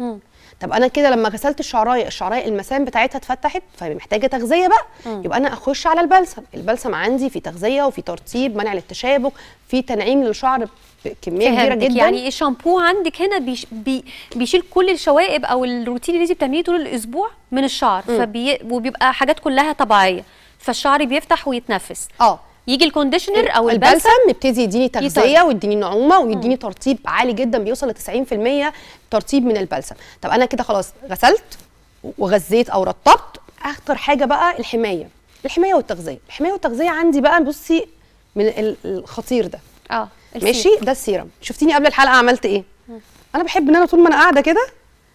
طب انا كده لما غسلت الشعرايه المسام بتاعتها اتفتحت، فمحتاجه تغذيه بقى. يبقى انا اخش على البلسم عندي في تغذيه وفي ترطيب منع للتشابك، في تنعيم للشعر بكميه كبيره جدا. يعني الشامبو عندك هنا بيشيل كل الشوائب او الروتين اللي انت بتعمليه طول الاسبوع من الشعر، وبيبقى حاجات كلها طبيعيه، فالشعر بيفتح ويتنفس. يجي الكونديشنر او البلسم يبتدي يديني تغذيه ويديني نعومه ويديني ترطيب عالي جدا، بيوصل ل 90% ترطيب من البلسم. طب انا كده خلاص غسلت وغذيت او رطبت، اخطر حاجه بقى الحمايه والتغذيه. الحمايه والتغذيه عندي بقى بصي من الخطير ده. ماشي، ده السيرم. شفتيني قبل الحلقه عملت ايه؟ انا بحب ان انا طول ما انا قاعده كده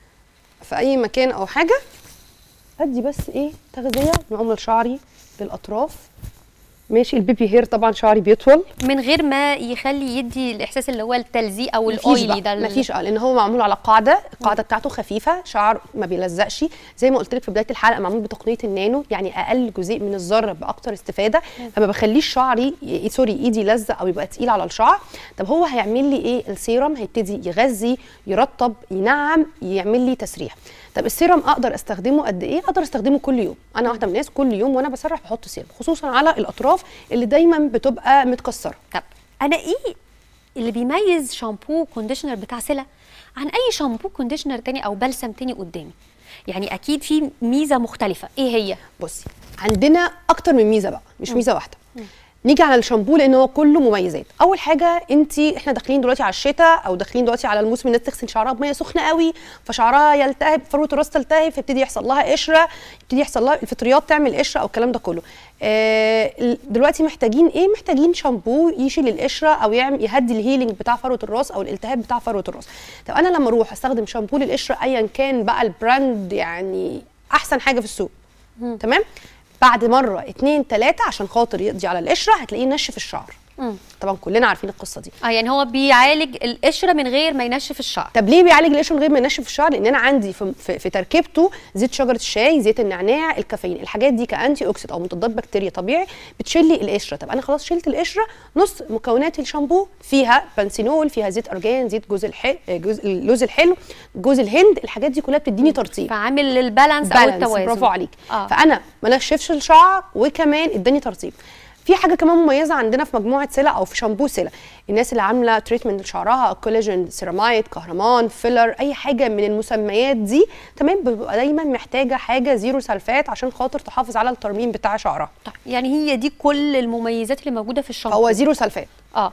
في اي مكان او حاجه ادي بس ايه تغذيه، نعوم لشعري للاطراف. ماشي، البيبي هير طبعا شعري بيطول من غير ما يخلي يدي الاحساس اللي هو التلزيق او الاويلي ده. مفيش لان هو معمول على القاعده بتاعته خفيفه، شعر ما بيلزقش زي ما قلت لك في بدايه الحلقه، معمول بتقنيه النانو، يعني اقل جزيء من الذره باكتر استفاده، فما بخليش شعري ايدي يلزق او يبقى تقيل على الشعر. طب هو هيعمل لي ايه؟ السيرم هيبتدي يغذي، يرطب، ينعم، يعمل لي تسريح. طب السيرم اقدر استخدمه قد ايه؟ اقدر استخدمه كل يوم. انا واحده من الناس كل يوم وانا بسرح بحط سيرم، خصوصا على الاطراف اللي دايما بتبقى متكسره. طب انا ايه اللي بيميز شامبو كونديشنر بتاع سيلا عن اي شامبو كونديشنر تاني او بلسم تاني قدامي؟ يعني اكيد في ميزه مختلفه، ايه هي؟ بصي، عندنا اكتر من ميزه بقى، مش ميزه واحده. نيجي على الشامبو لان هو كله مميزات. اول حاجه احنا داخلين دلوقتي على الشتاء او داخلين دلوقتي على الموسم، الناس تغسل شعرها بميه سخنه قوي فشعرها يلتهب، فروه الراس تلتهب، فيبتدي يحصل لها قشره، يبتدي يحصل لها الفطريات تعمل قشره او الكلام ده كله. دلوقتي محتاجين ايه؟ محتاجين شامبو يشيل القشره او يهدي الهيلينج بتاع فروه الراس او الالتهاب بتاع فروه الراس. طب انا لما اروح استخدم شامبو للقشره ايا كان بقى البراند، يعني احسن حاجه في السوق، تمام، بعد مره 2 3 عشان خاطر يقضي على القشره هتلاقيه نشف الشعر. طبعا كلنا عارفين القصه دي. يعني هو بيعالج القشره من غير ما ينشف الشعر. طب ليه بيعالج القشره من غير ما ينشف الشعر؟ لان انا عندي في تركيبته زيت شجره الشاي، زيت النعناع، الكافيين، الحاجات دي كانتي اوكسيد او مضادات بكتيريا طبيعي بتشيل لي القشره. طب انا خلاص شلت القشره، نص مكونات الشامبو فيها بنسينول، فيها زيت ارجان، زيت لوز الحلو، جوز الهند، الحاجات دي كلها بتديني ترطيب، فعامل البالانس او التوازن. برافو عليك. فانا ما نشفش الشعر وكمان اداني ترطيب. في حاجه كمان مميزه عندنا في مجموعه سيلا او في شامبو سيلا، الناس اللي عامله تريتمنت لشعرها، كولاجين، سيرامايد، كهرمان، فيلر، اي حاجه من المسميات دي، تمام، بتبقى دايما محتاجه حاجه زيرو سلفات عشان خاطر تحافظ على الترميم بتاع شعرها. طيب يعني هي دي كل المميزات اللي موجوده في الشامبو؟ هو زيرو سلفات.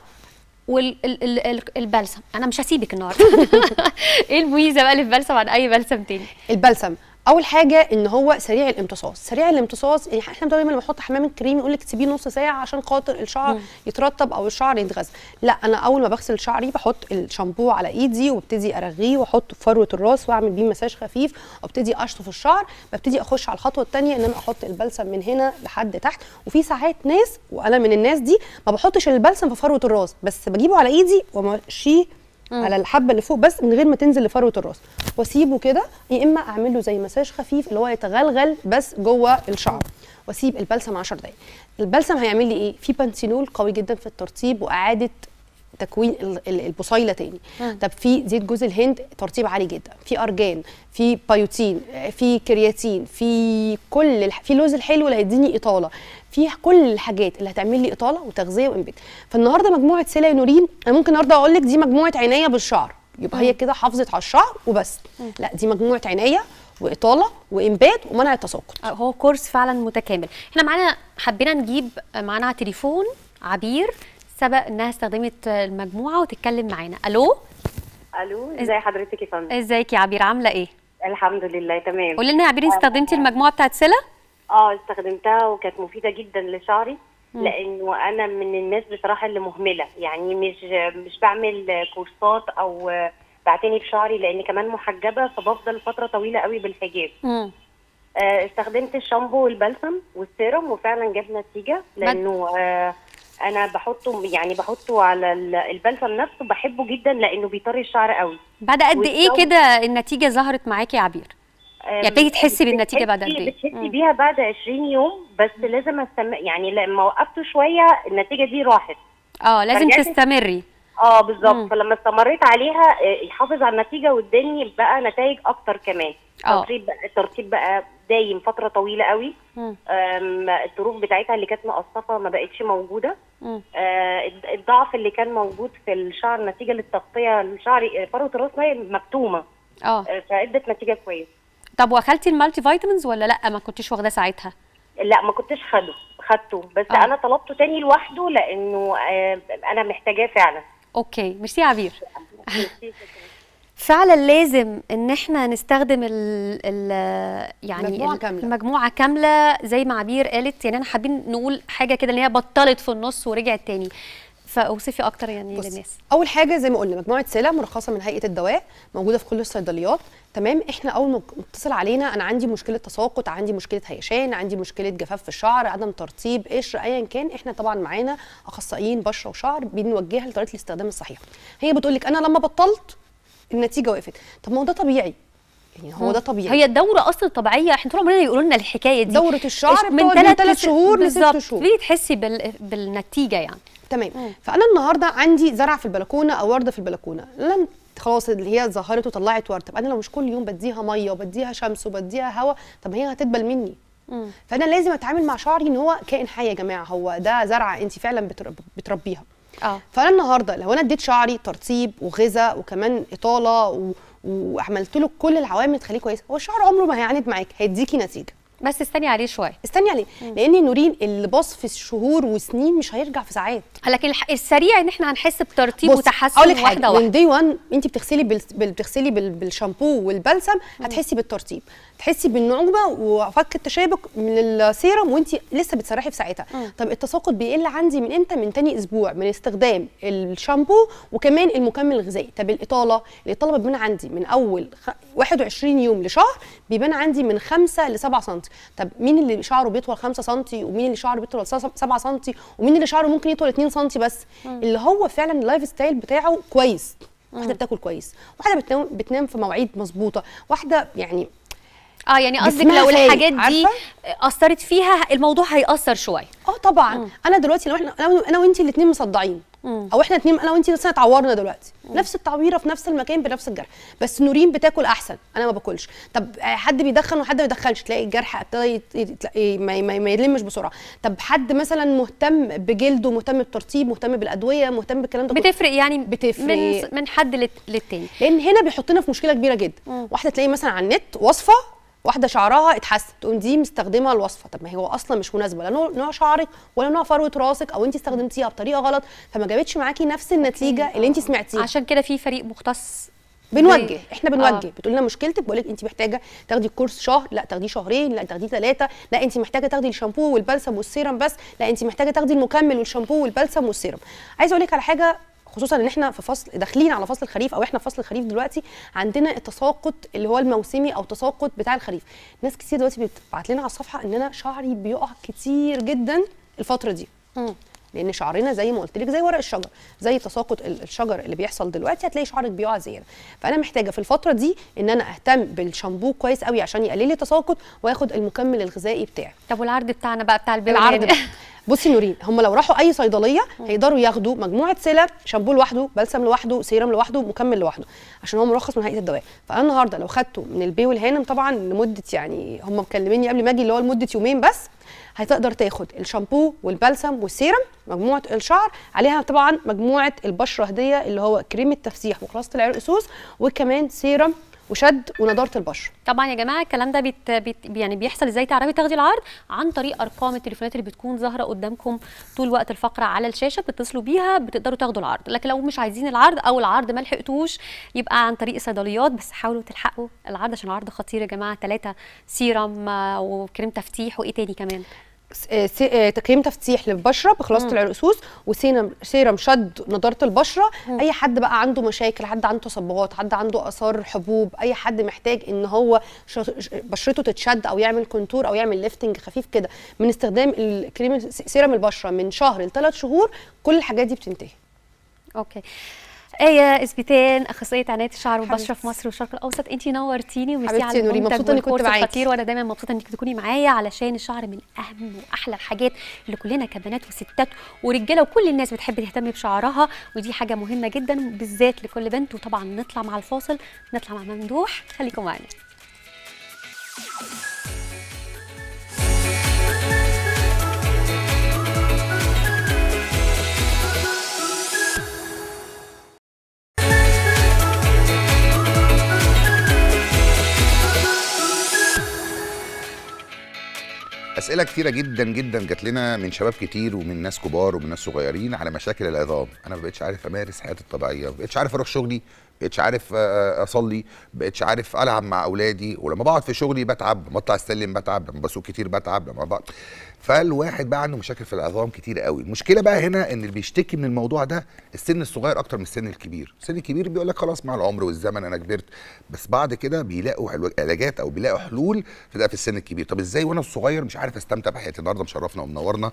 والبلسم انا مش هسيبك النهارده. ايه الميزه بقى اللي في البلسم عن اي بلسم تاني؟ البلسم اول حاجه ان هو سريع الامتصاص. يعني احنا دايما لما نحط حمام كريم يقول لك تسيبيه نص ساعه عشان خاطر الشعر يترطب او الشعر يتغذى. لا، انا اول ما بغسل شعري بحط الشامبو على ايدي وابتدي ارغيه واحطه في فروه الراس واعمل بيه مساج خفيف وابتدي اشطف الشعر. ببتدي اخش على الخطوه الثانيه ان انا احط البلسم من هنا لحد تحت. وفي ساعات ناس، وانا من الناس دي، ما بحطش البلسم في فروه الراس، بس بجيبه على ايدي وامشيه على الحبه اللي فوق بس من غير ما تنزل لفروه الراس، واسيبه كده، يا اما اعمل له زي مساج خفيف اللي هو يتغلغل بس جوه الشعر، واسيب البلسم 10 دقائق. البلسم هيعمل لي ايه؟ في بنسينول قوي جدا في الترطيب واعاده تكوين البصيله تاني. طب في زيت جوز الهند ترطيب عالي جدا، في ارجان، في بايوتين، في كرياتين، في في لوز الحلو اللي هيديني اطاله، في كل الحاجات اللي هتعمل لي اطاله وتغذيه وانبات. فالنهارده مجموعه سيلا نورين، انا ممكن النهارده اقول لك دي مجموعه عنايه بالشعر، يبقى هي كده حافظت على الشعر وبس. لا، دي مجموعه عنايه واطاله وانبات ومنع التساقط. هو كورس فعلا متكامل. احنا معانا، حبينا نجيب معانا على تليفون عبير، سبق انها استخدمت المجموعه وتتكلم معانا. الو ازي حضرتك يا فندم؟ ازيك يا عبير، عامله ايه؟ الحمد لله تمام. قولي لنا يا عبير، استخدمتي المجموعه بتاعت سيلا؟ استخدمتها وكانت مفيده جدا لشعري، لانه انا من الناس بصراحه اللي مهمله، يعني مش بعمل كورسات او بعتني بشعري، لان كمان محجبه فبفضل فتره طويله قوي بالحجاب. استخدمت الشامبو والبلسم والسيرم وفعلا جاب نتيجه، لانه انا بحطه على البلسم نفسه، بحبه جدا لانه بيطري الشعر قوي. بعد قد ايه كده النتيجه ظهرت معاكي يا عبير؟ يعني ابتديتي تحسي بالنتيجه بعد قد ايه؟ بتحسي بيها بعد 20 يوم، بس لازم يعني لما وقفته شويه النتيجه دي راحت. لازم تستمري. بالظبط. فلما استمريت عليها يحافظ على النتيجه واداني بقى نتائج اكتر كمان. الترطيب بقى دايم فتره طويله قوي. الطروف بتاعتها اللي كانت مقصفه ما بقتش موجوده. الضعف اللي كان موجود في الشعر نتيجه للتغطيه الشعر فروه الراس هي مكتومه. فادت نتيجه كويسه. طب واخدتي المالتي فيتامينز ولا لا؟ ما كنتش واخداه ساعتها؟ لا ما كنتش خدته بس انا طلبته تاني لوحده لانه انا محتاجاه فعلا. اوكي، ميرسي يا عبير. فعلا لازم ان احنا نستخدم يعني المجموعه كامله زي ما عبير قالت. يعني انا حابين نقول حاجه كده اللي هي بطلت في النص ورجعت تاني، فاوصفي اكتر يعني للناس. اول حاجه زي ما قلنا مجموعه سيلا مرخصه من هيئه الدواء، موجوده في كل الصيدليات. تمام. احنا اول ما اتصل علينا انا عندي مشكله تساقط، عندي مشكله هيشان، عندي مشكله جفاف في الشعر، عدم ترطيب، قشر، ايا كان، احنا طبعا معانا اخصائيين بشره وشعر بنوجهها لطريقه الاستخدام الصحيحه. هي بتقول لك انا لما بطلت النتيجه وقفت. طب ما هو ده طبيعي، يعني هو ده طبيعي. هي الدوره اصلا طبيعيه، احنا طول عمرنا يقولوا لنا الحكايه دي. دوره الشعر من 3 شهور ل 6 شهور تبتدي تحسي بالنتيجه يعني. تمام. فانا النهارده عندي زرع في البلكونه او ورده في البلكونه، لم خلاص اللي هي ظهرت وطلعت ورد. طب انا لو مش كل يوم بديها ميه وبديها شمس وبديها هواء، طب هي هتدبل مني. فانا لازم اتعامل مع شعري ان هو كائن حي يا جماعه، هو ده زرعه انت فعلا بتربيها. فانا النهارده لو انا اديت شعري ترطيب وغذاء وكمان اطاله وعملت له كل العوامل تخليه كويس، هو الشعر عمره ما هيعاند معاك، هيديكي نتيجه. بس استني عليه شويه. استني عليه لان نورين اللي باص في شهور وسنين مش هيرجع في ساعات. لكن السريع ان احنا هنحس بترطيب وتحسن واحده واحده. من دي 1 انت بتغسلي بالشامبو والبلسم هتحسي بالترطيب، تحسي بالنعومه وفك التشابك من السيرم وانت لسه بتسرحي في ساعتها. طب التساقط بيقل عندي من امتى؟ من تاني اسبوع من استخدام الشامبو وكمان المكمل الغذائي. طب الاطاله بتبان عندي من اول 21 يوم لشهر، بيبان عندي من 5 ل 7 سم. طب مين اللي شعره بيطول 5 سم ومين اللي شعره بيطول 7 سم ومين اللي شعره ممكن يطول 2 سم بس؟ اللي هو فعلا اللايف ستايل بتاعه كويس. واحده بتاكل كويس، واحده بتنام في مواعيد مظبوطه، واحده يعني يعني قصدك لو الحاجات دي اثرت فيها الموضوع هيأثر شويه. طبعا. انا دلوقتي لو انا وانتي الاثنين مصدعين او احنا الاثنين انا وانتي لسه اتعورنا دلوقتي، نفس التعويره في نفس المكان بنفس الجرح، بس نورين بتاكل احسن، انا ما باكلش. طب حد بيدخن وحد ما بيدخنش، تلاقي الجرح ابتدى ما يلمش بسرعه. طب حد مثلا مهتم بجلده، مهتم بالترطيب، مهتم بالادويه، مهتم بالكلام ده كله، بتفرق يعني بتفرق من حد للتاني. لان هنا بيحطنا في مشكله كبيره جدا. واحده تلاقي مثلا على النت وصفه واحده شعرها اتحسن، تقوم دي مستخدمه الوصفه. طب ما هو اصلا مش مناسبه لا نوع شعرك ولا نوع فروه راسك، او انت استخدمتيها بطريقه غلط فما جابتش معاكي نفس النتيجه اللي انت سمعتيها. عشان كده في فريق مختص بنوجه، احنا بنوجه. بتقول لنا مشكلتك، بقول لك انت محتاجه تاخدي كورس شهر، لا تاخديه شهرين، لا تاخديه 3، لا انت محتاجه تاخدي الشامبو والبلسم والسيرم بس، لا انت محتاجه تاخدي المكمل والشامبو والبلسم والسيرم. عايزه اقول لك على حاجه، خصوصا ان احنا في فصل داخلين على فصل الخريف، او احنا في فصل الخريف دلوقتي، عندنا التساقط اللي هو الموسمي او التساقط بتاع الخريف. ناس كتير دلوقتي بتبعت لنا على الصفحه ان انا شعري بيقع كتير جدا الفتره دي. لان شعرنا زي ما قلت لك زي ورق الشجر، زي تساقط الشجر اللي بيحصل دلوقتي هتلاقي شعرك بيقع زياده. فانا محتاجه في الفتره دي ان انا اهتم بالشامبو كويس قوي عشان يقلل لي التساقط، واخد المكمل الغذائي بتاعي. طب والعرض بتاعنا بقى بتاع العرض بصي نورين، هم لو راحوا اي صيدليه هيقدروا ياخدوا مجموعه سيلا، شامبو لوحده، بلسم لوحده، سيرم لوحده، مكمل لوحده، عشان هو مرخص من هيئه الدواء. فانا النهارده لو خدته من البي والهانم طبعا لمده، يعني هم مكلميني قبل ما اجي اللي هو لمده يومين بس، هتقدر تاخد الشامبو والبلسم والسيرم، مجموعه الشعر عليها طبعا مجموعه البشره هديه اللي هو كريم التفتيح وخلاصه العرقسوس، وكمان سيرم وشد ونضاره البشره. طبعا يا جماعه الكلام ده يعني بيحصل ازاي تعرفي تاخدي العرض؟ عن طريق ارقام التليفونات اللي بتكون ظاهره قدامكم طول وقت الفقره على الشاشه، بتتصلوا بيها بتقدروا تاخدوا العرض. لكن لو مش عايزين العرض او العرض ما لحقتوش يبقى عن طريق الصيدليات، بس حاولوا تلحقوا العرض عشان العرض خطير يا جماعه. 3 سيرم وكريم تفتيح وايه تاني كمان؟ كريم تفتيح للبشره بخلاصه العرقسوس، وسيرم شد نضاره البشره. اي حد بقى عنده مشاكل، حد عنده تصبغات، حد عنده اثار حبوب، اي حد محتاج ان هو بشرته تتشد او يعمل كونتور او يعمل ليفتنج خفيف كده من استخدام الكريم سيرم البشره من شهر ل3 شهور، كل الحاجات دي بتنتهي. اوكي. آية إثبتان، أخصائية عناية الشعر والبشرة في مصر والشرق الأوسط، أنتِ نورتيني وميرسي على المنتج. مبسوطة إني كنت معاكي خطير، وأنا دايما مبسوطة إنك تكوني معايا، علشان الشعر من أهم وأحلى الحاجات اللي كلنا كبنات وستات ورجالة وكل الناس بتحب تهتم بشعرها، ودي حاجة مهمة جدا بالذات لكل بنت. وطبعا نطلع مع الفاصل، نطلع مع ممدوح، خليكم معانا. اسئله كتيره جدا جدا جات لنا من شباب كتير ومن ناس كبار ومن ناس صغيرين على مشاكل العظام. انا ما بقتش عارف امارس حياتي الطبيعيه، ما بقتش عارف اروح شغلي، ما بقتش عارف اصلي، ما بقتش عارف العب مع اولادي، ولما بقعد في شغلي بتعب، لما بطلع السلم بتعب، لما بسوق كتير بتعب، لما بقعد. فالواحد بقى عنده مشاكل في العظام كتير قوي. المشكله بقى هنا ان اللي بيشتكي من الموضوع ده السن الصغير اكتر من السن الكبير. السن الكبير بيقول لك خلاص مع العمر والزمن انا كبرت، بس بعد كده بيلاقوا علاجات او بيلاقوا حلول في السن الكبير. طب ازاي وانا الصغير مش عارف استمتع بحياتي؟ النهارده مشرفنا ومنورنا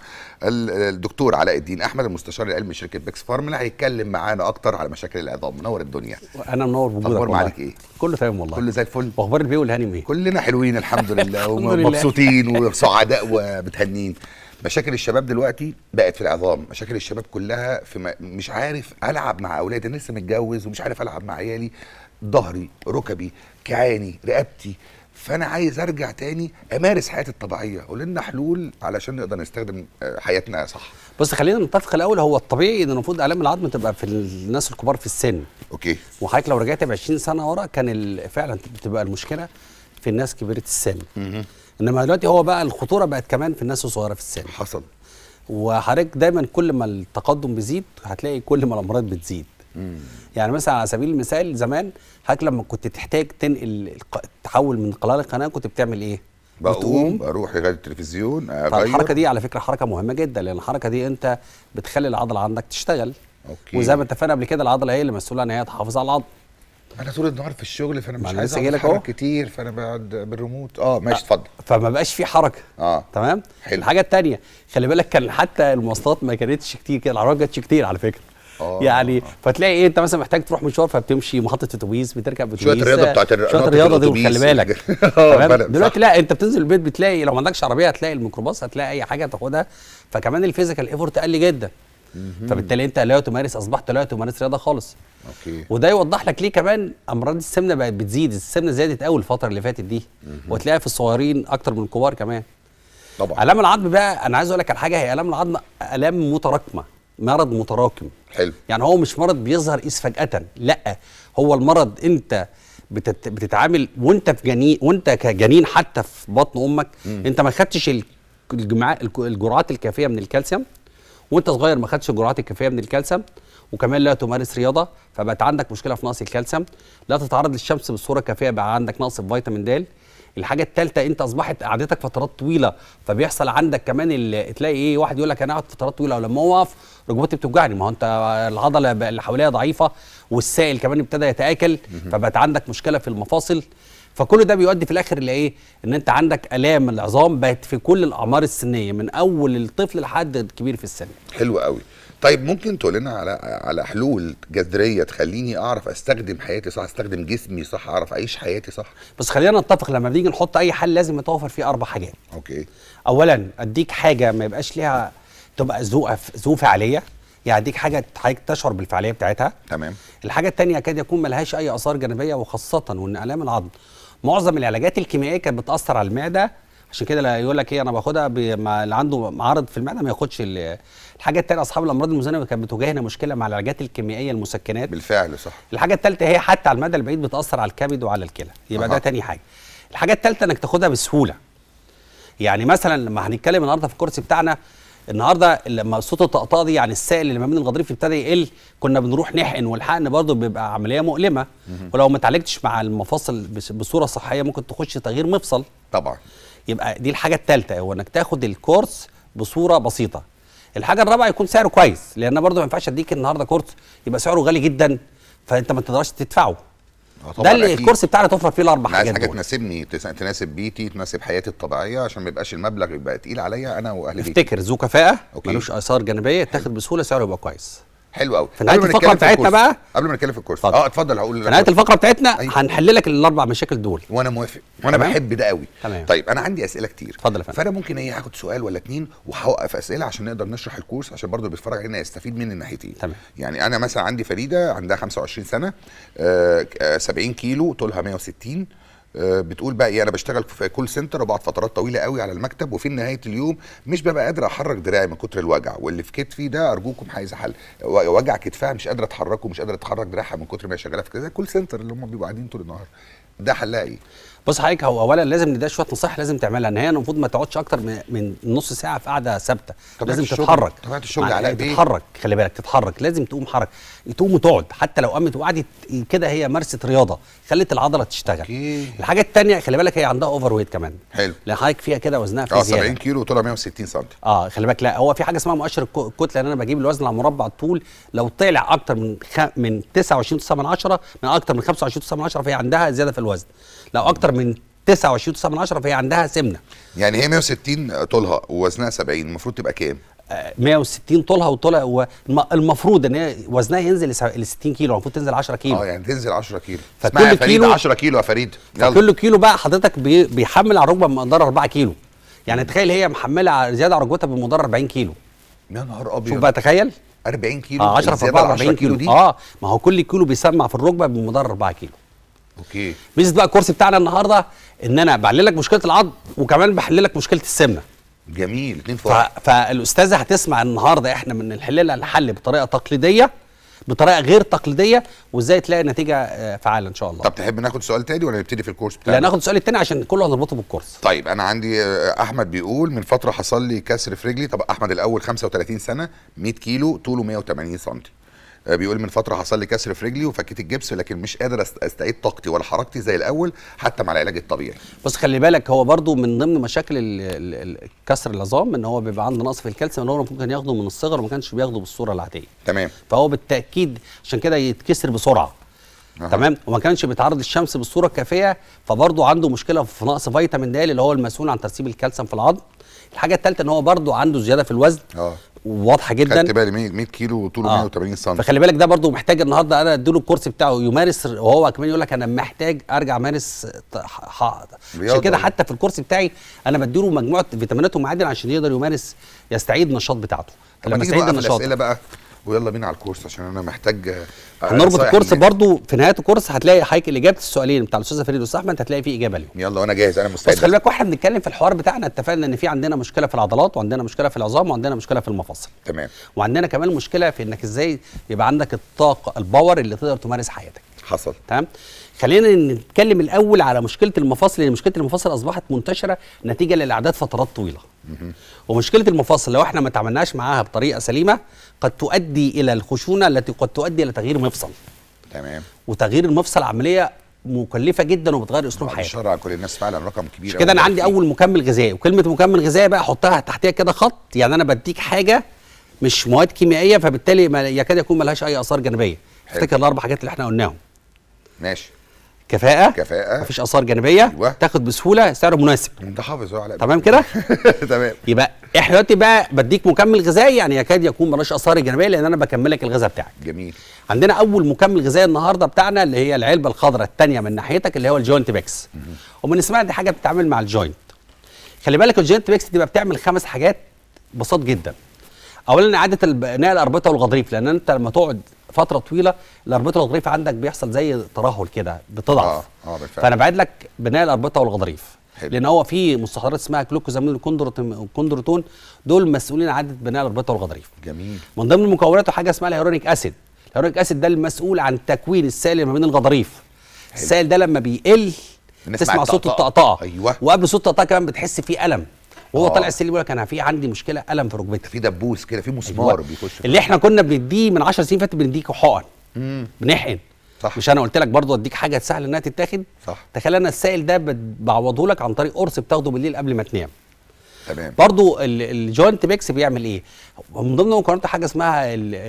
الدكتور علاء الدين احمد، المستشار العلمي لشركه بيكس فارما، اللي هيتكلم معانا اكتر على مشاكل العظام. منور الدنيا. انا منور بوجودك. اخبار معاك ايه؟ كله تمام والله، كله زي الفل. واخبار البي والهانم ايه؟ كلنا حلوين الحمد لله ومبسوطين وسعداء ومتهنين. مشاكل الشباب دلوقتي بقت في العظام، مشاكل الشباب كلها في مش عارف العب مع اولادي، انا لسه متجوز ومش عارف العب مع عيالي، ظهري، ركبي، كعاني، رقبتي، فانا عايز ارجع تاني امارس حياتي الطبيعيه. قول لنا حلول علشان نقدر نستخدم حياتنا صح. بص خلينا نتفق الاول، هو الطبيعي ان المفروض الام العظم تبقى في الناس الكبار في السن. اوكي. وحضرتك لو رجعت ب 20 سنه ورا كان فعلا بتبقى المشكله في الناس كبيره السن. انما دلوقتي هو بقى الخطوره بقت كمان في الناس الصغيره في السن. حصل. وحضرتك دايما كل ما التقدم بيزيد هتلاقي كل ما الامراض بتزيد. يعني مثلا على سبيل المثال زمان حضرتك لما كنت تحتاج تنقل تحول من قناه لقناه كنت بتعمل ايه؟ بقوم بروح لغايه التلفزيون اغير. الحركه دي على فكره حركه مهمه جدا، لان الحركه دي انت بتخلي العضله عندك تشتغل. اوكي. وزي ما اتفقنا قبل كده العضله هي اللي مسؤوله ان هي تحافظ على العظم. انا طول النهار في الشغل فانا مش عايز اتحرك كتير، فانا بقعد بالريموت. ماشي اتفضل. فما بقاش في حركه. تمام. حلو. الحاجه الثانيه خلي بالك كان حتى المواصلات ما كانتش كتير كده، العربيات ما كانتش كتير على فكره. يعني فتلاقي ايه، انت مثلا محتاج تروح مشوار فبتمشي محطه اتوبيس، بتركب اتوبيس. شويه الرياضه بتاعت شويه الرياضه دي خلي بالك. دلوقتي لا، انت بتنزل البيت بتلاقي لو ما عندكش عربيه هتلاقي الميكروباص، هتلاقي اي حاجه تاخدها. فكمان الفيزيكال ايفورت قل جدا. فبالتالي انت لا تمارس، اصبحت لا تمارس رياضه خالص. اوكي. وده يوضح لك ليه كمان امراض السمنه بقت بتزيد. السمنه زادت قوي الفتره اللي فاتت دي، وتلاقيها في الصغيرين اكتر من الكبار كمان. طبعا. الام العظم بقى انا عايز اقول لك على حاجه، هي الام العظم الام متراكمه، مرض متراكم. حلو. يعني هو مش مرض بيظهر فجاه، لا، هو المرض انت بتتعامل وانت في جنين، وانت كجنين حتى في بطن امك انت ما خدتش الجرعات الكافيه من الكالسيوم، وانت صغير ما خدتش الجرعات الكافيه من الكالسيوم، وكمان لا تمارس رياضه فبقت عندك مشكله في نقص الكالسيوم، لا تتعرض للشمس بصوره كافيه بقى عندك نقص في فيتامين د. الحاجه الثالثه انت اصبحت قعدتك فترات طويله، فبيحصل عندك كمان تلاقي ايه، واحد يقول لك انا قاعد فترات طويله ولما اوقف ركبتي بتوجعني. ما هو انت العضله اللي حواليها ضعيفه والسائل كمان ابتدى يتاكل، فبقت عندك مشكله في المفاصل. فكل ده بيؤدي في الاخر لايه؟ ان انت عندك الام العظام بقت في كل الاعمار السنيه من اول الطفل لحد الكبير في السن. حلو قوي. طيب ممكن تقول لنا على حلول جذريه تخليني اعرف استخدم حياتي صح، استخدم جسمي صح، اعرف اعيش حياتي صح؟ بس خلينا نتفق لما بنيجي نحط اي حل لازم يتوفر فيه 4 حاجات. اوكي. اولا اديك حاجه ما يبقاش ليها تبقى ذو فعاليه، يعني اديك حاجه تشعر بالفعاليه بتاعتها. تمام. الحاجه الثانيه يكاد يكون ما لهاش اي اثار جانبيه، وخاصه وان الام العظم معظم العلاجات الكيميائيه كانت بتاثر على المعده، عشان كده يقول لك ايه انا باخدها اللي عنده معارض في المعده ما ياخدش. الحاجه الثانيه اصحاب الامراض المزمنه كانت بتواجهنا مشكله مع العلاجات الكيميائيه المسكنات. بالفعل صح. الحاجه الثالثه هي حتى على المدى البعيد بتاثر على الكبد وعلى الكلى، يبقى ده ثاني حاجه. الحاجه الثالثه انك تاخدها بسهوله. يعني مثلا لما هنتكلم النهارده في الكورس بتاعنا النهارده لما صوت الطقطقه دي يعني السائل اللي ما بين الغضاريف ابتدى يقل، كنا بنروح نحقن، والحقن برضه بيبقى عمليه مؤلمه، ولو ما اتعالجتش مع المفاصل بصوره صحيه ممكن تخش تغيير مفصل. طبعا. يبقى دي الحاجه الثالثه، هو انك تاخد الكورس بصوره بسيطه. الحاجه الرابعه يكون سعره كويس، لان برضه ما ينفعش اديك النهارده كورس يبقى سعره غالي جدا فانت ما تقدرش تدفعه. ده اللي الكورس بتاعنا توفر فيه الاربع حاجات حاجه تناسبني، تناسب بيتي، تناسب حياتي الطبيعيه، عشان ما يبقاش المبلغ يبقى تقيل عليا انا واهل بيتي. افتكر ذو كفاءه، ملوش اثار جانبيه، تاخد بسهوله، سعره يبقى كويس. حلو قوي. في نهايه الفقره بتاعتنا بقى، قبل ما نتكلم في الكورس، اتفضل هقول في نهايه الفقره بتاعتنا هنحل لك الاربع مشاكل دول. وانا موافق، وانا بحب ده قوي. تمام. طيب انا عندي اسئله كتير. اتفضل يا فندم. فانا ممكن هاخد سؤال ولا اتنين وهوقف اسئله عشان نقدر نشرح الكورس، عشان برضه اللي بيتفرج علينا يستفيد من الناحيتين. تمام. يعني انا مثلا عندي فريده عندها 25 سنه، 70 كيلو، طولها 160. بتقول بقى ايه، انا بشتغل في كول سنتر وبقعد فترات طويله قوي على المكتب، وفي نهايه اليوم مش ببقى قادره احرك دراعي من كتر الوجع، واللي في كتفي ده ارجوكم عايز حل، وجع كتفها مش قادره تحركه، مش قادره تحرك دراعها من كتر ما هي شغاله في كول سنتر اللي هم بيبقوا قاعدين طول النهار. ده حلها ايه؟ بص حضرتك، هو اولا لازم نديها شويه نصائح لازم تعملها، ان هي المفروض ما تقعدش اكتر من نص ساعه في قاعده ثابته، لازم تتحرك. طبيعه الشغل على ايديك، تتحرك، خلي بالك تتحرك، لازم تقوم حركه، تقوم وتقعد، حتى لو قامت وقعدت كده هي مارست رياضه، خلت العضله تشتغل. الحاجه الثانيه خلي بالك، هي عندها اوفر ويت كمان. حلو. لان حضرتك فيها كده وزنها فيه زياده. 70 كيلو وطولها 160 سم. خلي بالك، لا هو في حاجه اسمها مؤشر الكتله، ان انا بجيب الوزن على مربع الطول، لو طلع اكتر من 29.9 من اكتر من 25.9 فهي عندها زياده في الوزن، لو اكتر من 29.9 فهي عندها سمنه. يعني هي 160 طولها ووزنها 70، المفروض تبقى كام؟ 160 طولها المفروض ان هي وزنها ينزل ل 60 كيلو، المفروض تنزل 10 كيلو. يعني تنزل 10 كيلو. فكل كيلو 10 كيلو يا فريد. فكل كيلو بقى حضرتك بيحمل على الركبه بمقدار 4 كيلو. يعني تخيل هي محمله زياده على ركبتها بمقدار 40 كيلو. يا نهار ابيض. شوف بقى تخيل 40 كيلو. 10 في 40 كيلو دي. ما هو كل كيلو بيسمع في الركبه بمقدار 4 كيلو. اوكي. ميزه بقى الكورس بتاعنا النهارده ان انا بحل لك مشكله العظم، وكمان بحل لك مشكله السمنه. جميل، اتنين فوق. فالاستاذه هتسمع النهارده احنا من نحللها الحل بطريقه تقليديه، بطريقه غير تقليديه، وازاي تلاقي نتيجه فعاله ان شاء الله. طب تحب ناخد سؤال تاني ولا نبتدي في الكورس بتاعنا؟ لا، ناخد السؤال التاني عشان كله هنربطه بالكورس. طيب انا عندي احمد بيقول من فتره حصل لي كسر في رجلي. طب احمد الاول 35 سنه، 100 كيلو، طوله 180 سم. بيقول من فتره حصل لي كسر في رجلي وفكيت الجبس، لكن مش قادر استعيد طاقتي ولا حركتي زي الاول حتى مع العلاج الطبيعي. بص خلي بالك، هو برضو من ضمن مشاكل كسر العظام ان هو بيبقى عنده نقص في الكالسيوم اللي هو ممكن ياخده من الصغر وما كانش بياخده بالصوره العاديه. تمام. فهو بالتاكيد عشان كده يتكسر بسرعه. تمام. وما كانش بيتعرض للشمس بالصوره الكافيه، فبرضو عنده مشكله في نقص فيتامين د اللي هو المسؤول عن ترسيب الكالسيوم في العظم. الحاجه الثالثه ان هو برضو عنده زياده في الوزن. واضحه جدا. خدت بالي 100 كيلو وطوله 180 سم. فخلي بالك ده برضو محتاج النهارده انا اديله الكورس بتاعه يمارس، وهو كمان يقول لك انا محتاج ارجع امارس عشان كده حتى في الكورس بتاعي انا بديله مجموعه فيتامينات ومعادن عشان يقدر يمارس يستعيد النشاط بتاعته. لما يستعيد النشاط الاسئله بقى، ويلا بينا على الكورس عشان انا محتاج هنربط الكورس برضو. في نهايه الكورس هتلاقي حضرتك الاجابه السؤالين بتاع الاستاذه فريد والاستاذ احمد، هتلاقي فيه اجابه ليهم. يلا وانا جاهز، انا مستعد. بس خلي بالك واحنا بنتكلم في الحوار بتاعنا اتفقنا ان في عندنا مشكله في العضلات، وعندنا مشكله في العظام، وعندنا مشكله في المفاصل. تمام. وعندنا كمان مشكله في انك ازاي يبقى عندك الطاقه الباور اللي تقدر تمارس حياتك. حصل. تمام. خلينا نتكلم الاول على مشكله المفاصل، لان مشكله المفاصل اصبحت منتشره نتيجه للاعداد فترات طويله. ومشكله المفاصل لو احنا ما تعاملناش معاها بطريقه سليمه قد تؤدي الى الخشونه التي قد تؤدي الى تغيير مفصل. تمام. وتغيير المفصل عمليه مكلفه جدا وبتغير اسلوب حياتك. الشر على كل الناس فعلا رقم كبير. كده انا عندي اول مكمل غذائي، وكلمه مكمل غذائي بقى حطها تحتيها كده خط، يعني انا بديك حاجه مش مواد كيميائيه، فبالتالي يكاد يكون ملهاش اي اثار جانبيه. افتكر الاربع حاجات اللي احنا قلناهم. ماشي. كفاءة، مفيش آثار جانبية. أيوة. تاخد بسهولة، سعره مناسب. انت حافظ اهو على تمام كده؟ تمام. يبقى احنا دلوقتي بقى بديك مكمل غذائي يعني يكاد يكون مالوش آثار جانبية، لأن أنا بكملك الغذاء بتاعك. جميل. عندنا أول مكمل غذائي النهارده بتاعنا اللي هي العلبة الخضراء الثانية من ناحيتك اللي هو الجوينت بيكس. ومن اسمها دي حاجة بتتعامل مع الجوينت. خلي بالك الجوينت بيكس دي بقى بتعمل 5 حاجات بسيط جدا. أولا إعادة بناء الأربطة والغضاريف، لأن أنت لما تقعد فتره طويله الاربطه والغضاريف عندك بيحصل زي ترهل كده، بتضعف. فانا بعد لك بناء الاربطه والغضاريف، لان هو في مستحضرات اسمها جلوكوزامين والكوندروتون، دول مسؤولين عن اعاده بناء الاربطه والغضاريف. جميل. من ضمن مكوناته حاجه اسمها الهيرونيك اسيد. الهيرونيك اسيد ده المسؤول عن تكوين السائل ما بين الغضاريف. السائل ده لما بيقل تسمع صوت الطقطقه. ايوه. وقبل صوت الطقطقه كمان بتحس فيه الم، وهو طالع السلم يقول لك انا عندي مشكله الم في ركبتي، في دبوس كده، في مسمار بيخش اللي احنا كنا بنديه من 10 سنين فاتت، بنديك حقن بنحقن. صح. مش انا قلت لك برضو اديك حاجه سهله انها تتاخد؟ صح. تخيل انا السائل ده بعوضه لك عن طريق قرص بتاخده بالليل قبل ما تنام. تمام. برضو الجوينت ميكس بيعمل ايه؟ من ضمن مكوناته حاجه اسمها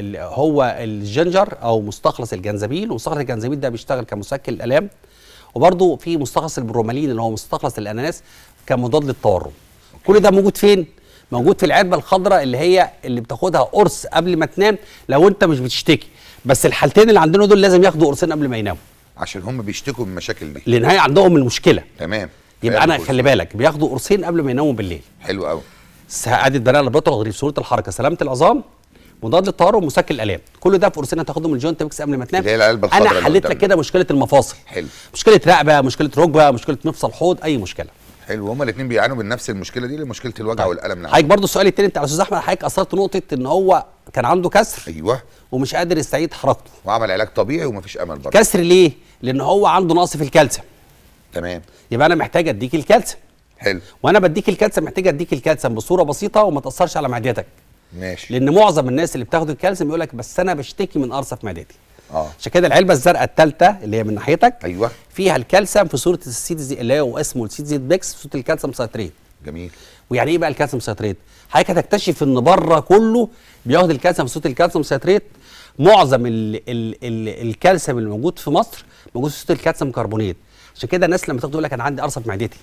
هو الجنجر او مستخلص الجنزبيل، ومستخلص الجنزبيل ده بيشتغل كمسكن الالام، وبرضو في مستخلص البرومالين اللي هو مستخلص الاناناس كمضاد للتورم. كل ده موجود فين؟ موجود في العلبه الخضراء اللي بتاخدها قرص قبل ما تنام لو انت مش بتشتكي. بس الحالتين اللي عندنا دول لازم ياخدوا قرصين قبل ما يناموا، عشان هم بيشتكوا من المشاكل دي، لان هي عندهم المشكله. تمام. يبقى انا خلي بالك بياخدوا قرصين قبل ما يناموا بالليل. حلو قوي. اعاده بناء الرباط وتغيير صوره الحركه، سلامه العظام، مضاد للتورم، مسكن الالام، كل ده في قرصين هتاخدهم من الجوينت ميكس قبل ما تنام. اللي هي العلبه الخضراء. انا حليت لك كده مشكله المفاصل. حلو. مشكله رقبه، مشكله ركبه، مشكله مفصل حوض، اي مشكله. حلو. هما الاثنين بيعانوا من نفس المشكله دي، مشكله الوجع والالم. حضرتك برضو السؤال التاني انت يا استاذ احمد، حضرتك اثرت نقطه ان هو كان عنده كسر. ايوه. ومش قادر يستعيد حركته، وعمل علاج طبيعي ومفيش امل برضه. كسر ليه؟ لان هو عنده نقص في الكالسيوم. تمام. يبقى انا محتاج اديك الكالسيوم. حلو. وانا بديك الكالسيوم محتاج اديك الكالسيوم بصوره بسيطه وما تاثرش على معدتك. ماشي. لان معظم الناس اللي بتاخد الكالسيوم يقول لك بس انا بشتكي من قرصه في معدتي. عشان كده العلبه الزرقاء الثالثه اللي هي من ناحيتك ايوه فيها الكالسيوم في صوره السيد اللي هو اسمه السيد زيت بيكس في صوره الكالسيوم سيتريت. جميل. ويعني ايه بقى الكالسيوم سيتريت؟ حضرتك هتكتشف ان بره كله بياخد الكالسيوم في صوره الكالسيوم سيتريت. معظم الكالسيوم اللي موجود في مصر موجود في صوره الكالسيوم كربونات. عشان كده الناس لما تاخد يقول لك انا عندي قرصه في معدتي.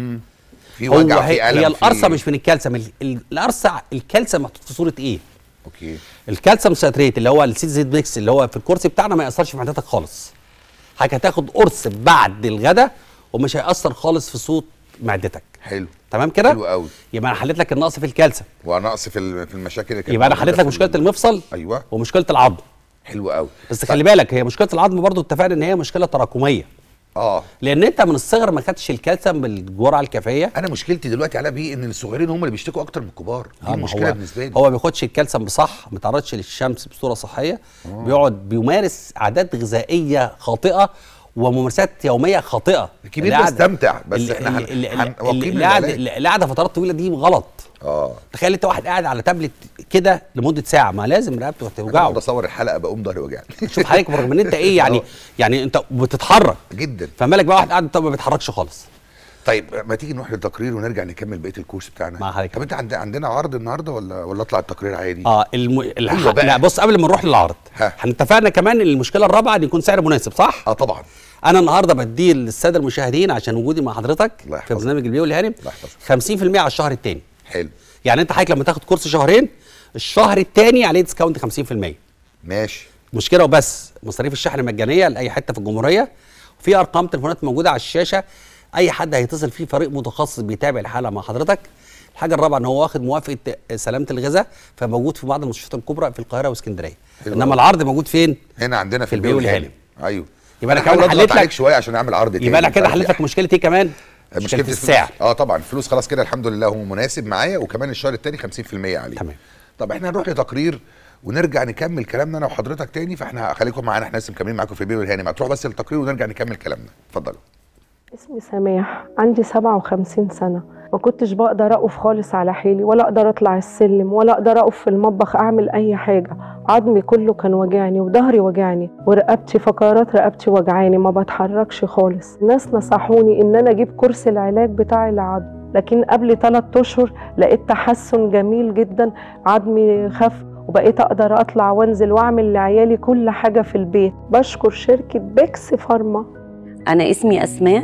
في وجع، في الم. هي القرصه مش من الكالسيوم، القرصه الكالسيوم محطوط في صوره ايه؟ اوكي. الكالسيوم سيتريت اللي هو السيد زيت ميكس اللي هو في الكورس بتاعنا ما ياثرش في معدتك خالص. حضرتك هتاخد قرص بعد الغداء ومش هيأثر خالص في صوت معدتك. حلو. تمام كده؟ حلو قوي. يبقى انا حليت لك النقص في الكالسيوم ونقص في المشاكل اللي كانت. يبقى انا حليت لك مشكله المفصل. ايوه. ومشكله العظم. حلو قوي. بس خلي بالك هي مشكله العظم برضو اتفقنا ان هي مشكله تراكميه. لان انت من الصغر ما خدتش الكالسيوم بالجرعه الكافيه. انا مشكلتي دلوقتي على بيه ان الصغيرين هم اللي بيشتكوا اكتر من الكبار. دي مشكله بالنسبه لي. هو ما بياخدش الكالسيوم بصح، ما تعرضش للشمس بصوره صحيه. بيقعد بيمارس عادات غذائيه خاطئه وممارسات يوميه خاطئه. الكبير بيستمتع بس احنا اللي قاعده فترات طويله دي غلط. تخيل انت واحد قاعد على تابلت كده لمده ساعه، ما لازم رقبته توجعه. انا بصور الحلقه بقوم ظهري وجعني. شوف حضرتك برغم ان انت ايه يعني انت بتتحرك جدا، فمالك بقى واحد قاعد ما بيتحركش خالص. طيب ما تيجي نروح للتقرير ونرجع نكمل بقيه الكورس بتاعنا مع حضرتك. طب انت عندنا عرض النهارده ولا اطلع التقرير عادي؟ لا بص قبل ما نروح للعرض احنا اتفقنا كمان المشكله الرابعه ان يكون سعر مناسب، صح؟ طبعا. انا النهارده بديه للساده المشاهدين عشان وجودي مع حضرتك في برنامج البيو والهانم 50% على الشهر الثاني. حلو. يعني انت حضرتك لما تاخد كورس شهرين الشهر الثاني عليه ديسكاونت 50%. ماشي. مشكله وبس، مصاريف الشحن مجانيه لاي حته في الجمهوريه، وفي ارقام تليفونات موجوده على الشاشه، اي حد هيتصل فيه فريق متخصص بيتابع الحاله مع حضرتك. الحاجه الرابعه ان هو واخد موافقه سلامه الغذاء، فموجود في بعض المستشفيات الكبرى في القاهره واسكندريه. انما العرض موجود فين؟ هنا عندنا في البيو والهانم. ايوه. يبقى انا كمان حليت لك شويه عشان اعمل عرض تاني. يبقى انا كده حليت لك مشكلتي كمان، مشكله السعر. طبعا الفلوس خلاص كده الحمد لله هو مناسب معايا، وكمان الشهر الثاني 50% عليه. تمام. طب احنا هنروح لتقرير ونرجع نكمل كلامنا انا وحضرتك تاني، فاحنا خليكم معانا، احنا لسه مكملين معاكم في البيو والهانم. هتروح بس للتقرير ونرجع نكمل كلامنا. اتفضلوا. اسمي سماح، عندي 57 سنة. ما كنتش بقدر أقف خالص على حيلي، ولا أقدر أطلع السلم، ولا أقدر أقف في المطبخ أعمل أي حاجة. عظمي كله كان وجعني، وظهري وجعني، ورقبتي فقرات رقبتي وجعاني، ما بتحركش خالص. الناس نصحوني إن أنا أجيب كورس العلاج بتاع العظم، لكن قبل 3 أشهر لقيت تحسن جميل جدا، عظمي خف وبقيت أقدر أطلع وأنزل وأعمل لعيالي كل حاجة في البيت. بشكر شركة بيكس فارما. أنا اسمي أسماء،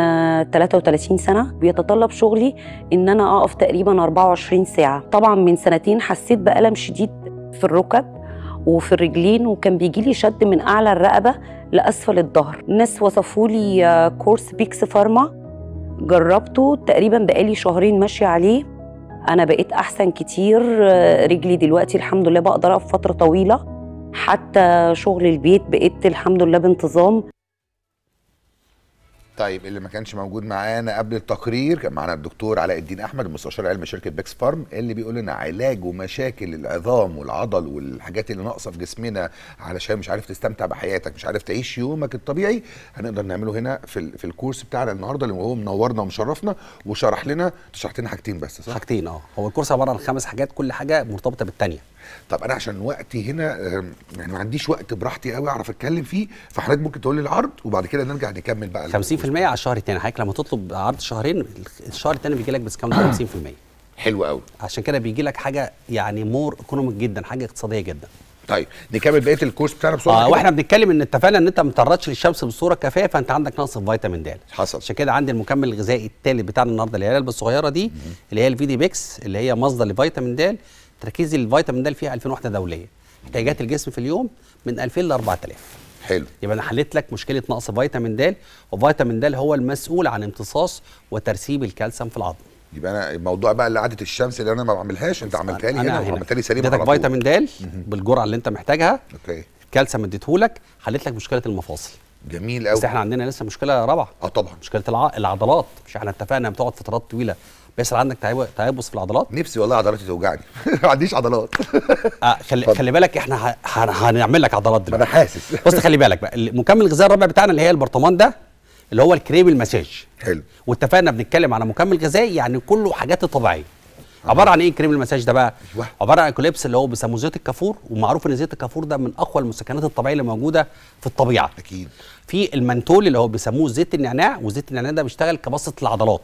33 سنة. بيتطلب شغلي إن أنا أقف تقريبا 24 ساعة. طبعا من 2 سنين حسيت بألم شديد في الركب وفي الرجلين، وكان بيجيلي شد من أعلى الرقبة لأسفل الظهر. الناس وصفوا لي كورس بيكس فارما، جربته تقريبا بقالي 2 شهر ماشية عليه. أنا بقيت أحسن كتير، رجلي دلوقتي الحمد لله بقدر أقف فترة طويلة، حتى شغل البيت بقيت الحمد لله بانتظام. طيب اللي ما كانش موجود معانا قبل التقرير كان معانا الدكتور علاء الدين احمد، المستشار العلمي شركه بيكس فارم، اللي بيقول لنا علاج ومشاكل العظام والعضل والحاجات اللي ناقصه في جسمنا علشان مش عارف تستمتع بحياتك، مش عارف تعيش يومك الطبيعي، هنقدر نعمله هنا في الكورس بتاعنا النهارده، اللي هو منورنا ومشرفنا وشرح لنا. شرحت لنا حاجتين بس، صح؟ حاجتين. هو الكورس عباره عن 5 حاجات، كل حاجه مرتبطه بالثانيه. طب انا عشان وقتي هنا يعني ما عنديش وقت براحتي قوي اعرف اتكلم فيه، فحضرتك ممكن تقول لي العرض وبعد كده نرجع نكمل بقى 50% على الشهر الثاني. حضرتك لما تطلب عرض شهرين الشهر الثاني بيجي لك ديسكاونت 50%. حلو قوي. عشان كده بيجي لك حاجه يعني مور ايكونوميك جدا، حاجه اقتصاديه جدا. طيب نكمل بقيه الكورس بتاعنا بسرعه. واحنا بنتكلم ان اتفقنا ان انت ما تعرضش للشمس بصوره كافيه، فانت عندك نقص في فيتامين د. حصل. عشان كده عندي المكمل الغذائي الثالث بتاعنا النهارده اللي هي العلبه الصغيره دي اللي هي الفي دي بيكس، اللي هي مصدر لفيتامين د. تركيز الفيتامين د فيها 2000 وحده دوليه. احتياجات الجسم في اليوم من 2000 ل 4000. حلو. يبقى انا حليت لك مشكله نقص فيتامين د، وفيتامين د هو المسؤول عن امتصاص وترسيب الكالسيوم في العظم. يبقى انا الموضوع بقى اللي قعده الشمس اللي انا ما بعملها انت عملتها لي هنا وعملتها لي سليمه. اديتك فيتامين د بالجرعه اللي انت محتاجها. اوكي. الكالسيوم اديتهولك، حليت لك مشكله المفاصل. جميل قوي. بس احنا عندنا لسه مشكله رابعه. طبعا مشكله العضلات. مش احنا اتفقنا بتقعد فترات طويله بيحصل عندك تيبس في العضلات؟ نفسي والله عضلاتي توجعني. ما عنديش عضلات. خلي بالك احنا هنعمل لك عضلات دلوقتي. انا حاسس. بص خلي بالك بقى، المكمل الغذائي الرابع بتاعنا اللي هي البرطمان ده اللي هو الكريم المساج. حلو. واتفقنا بنتكلم على مكمل غذائي يعني كله حاجات طبيعيه. عباره عن ايه كريم المساج ده بقى؟ عباره عن ايكوليبس اللي هو بيسموه زيت الكافور، ومعروف ان زيت الكافور ده من اقوى المسكنات الطبيعيه اللي موجوده في الطبيعه. اكيد. في المنتول اللي هو بيسموه زيت النعناع، وزيت النعناع ده بيشتغل كبسط العضلات.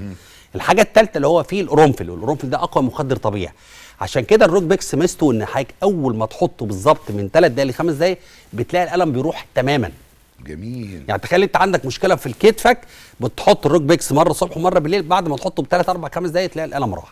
الحاجه الثالثه اللي هو فيه القرنفل، والقرنفل ده اقوى مخدر طبيعي. عشان كده الروك بيكس ميزته ان حضرتك اول ما تحطه بالظبط من 3 دقائق ل 5 دقائق بتلاقي الالم بيروح تماما. جميل. يعني تخيل انت عندك مشكله في كتفك، بتحط الروك بيكس مره الصبح ومره بالليل، بعد ما تحطه ب3 4 5 دقائق تلاقي الالم راح.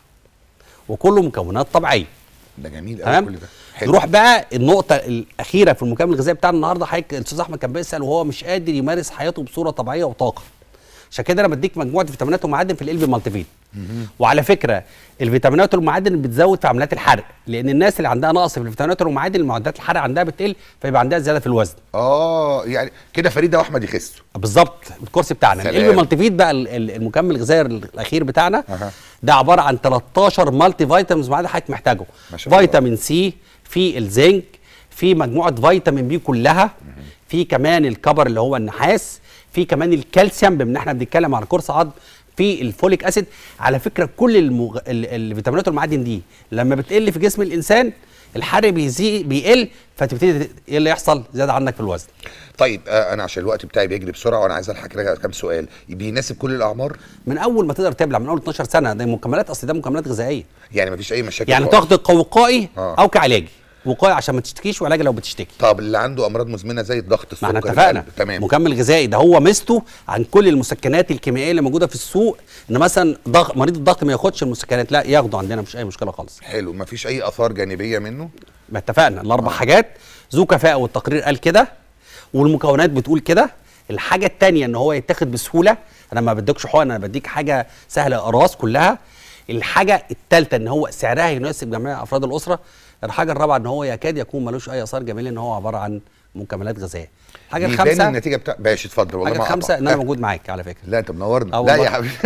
وكله مكونات طبيعيه. ده جميل قوي كل ده. حلو. نروح بقى النقطه الاخيره في المكمل الغذائي بتاعنا النهارده. حضرتك الاستاذ احمد كان بيسال وهو مش قادر يمارس حياته بصوره طبيعيه وطاقه. عشان كده انا بديك مجموعه فيتامينات ومعادن في القلب مالتي فيت. وعلى فكره الفيتامينات والمعادن بتزود في عمليات الحرق، لان الناس اللي عندها نقص في الفيتامينات والمعادن معدلات الحرق عندها بتقل، فيبقى عندها زياده في الوزن. يعني كده فريده واحمد يخسوا. بالظبط. الكورس بتاعنا القلب مالتي فيت بقى المكمل الغذائي الاخير بتاعنا ده عباره عن 13 مالتي فيتامينز معادن حضرتك محتاجه. فيتامين سي، في الزنك، في مجموعه فيتامين بي كلها، في كمان الكبر اللي هو النحاس، في كمان الكالسيوم بما ان احنا بنتكلم على كورس عظم، في الفوليك اسيد. على فكره كل الفيتامينات والمعادن دي لما بتقل في جسم الانسان الحرق بيقل، فتبتدي ايه اللي يحصل؟ زياده عندك في الوزن. طيب انا عشان الوقت بتاعي بيجري بسرعه وانا عايز الحق كده كام سؤال. بيناسب كل الاعمار؟ من اول ما تقدر تبلع، من اول 12 سنه. ده مكملات، اصل ده مكملات غذائيه يعني مفيش اي مشاكل. يعني تاخد كوقائي او كعلاجي. وقايه عشان ما تشتكيش، وعلاج لو بتشتكي. طب اللي عنده امراض مزمنه زي الضغط، السكر، ما احنا اتفقنا. تمام. مكمل غذائي ده هو ميزته عن كل المسكنات الكيميائيه اللي موجوده في السوق، ان مثلا مريض الضغط ما ياخدش المسكنات، لا ياخده عندنا مفيش اي مشكله خالص. حلو. مفيش اي اثار جانبيه منه؟ ما اتفقنا. الاربع حاجات ذو كفاءه، والتقرير قال كده والمكونات بتقول كده. الحاجه الثانيه ان هو يتاخد بسهوله، انا ما بديكش حقن، انا بديك حاجه سهله اقراص كلها. الحاجه الثالثه ان هو سعرها يناسب جميع افراد الاسره. الحاجه الرابعه ان هو يكاد يكون ملوش اي اثار جانبيه، ان هو عباره عن مكملات غذائيه. الحاجه الخامسه النتيجه باشا اتفضل. والله الحاجه الخامسه ان انا موجود معاك على فكره. لا انت منورنا. لا يا حبيبي.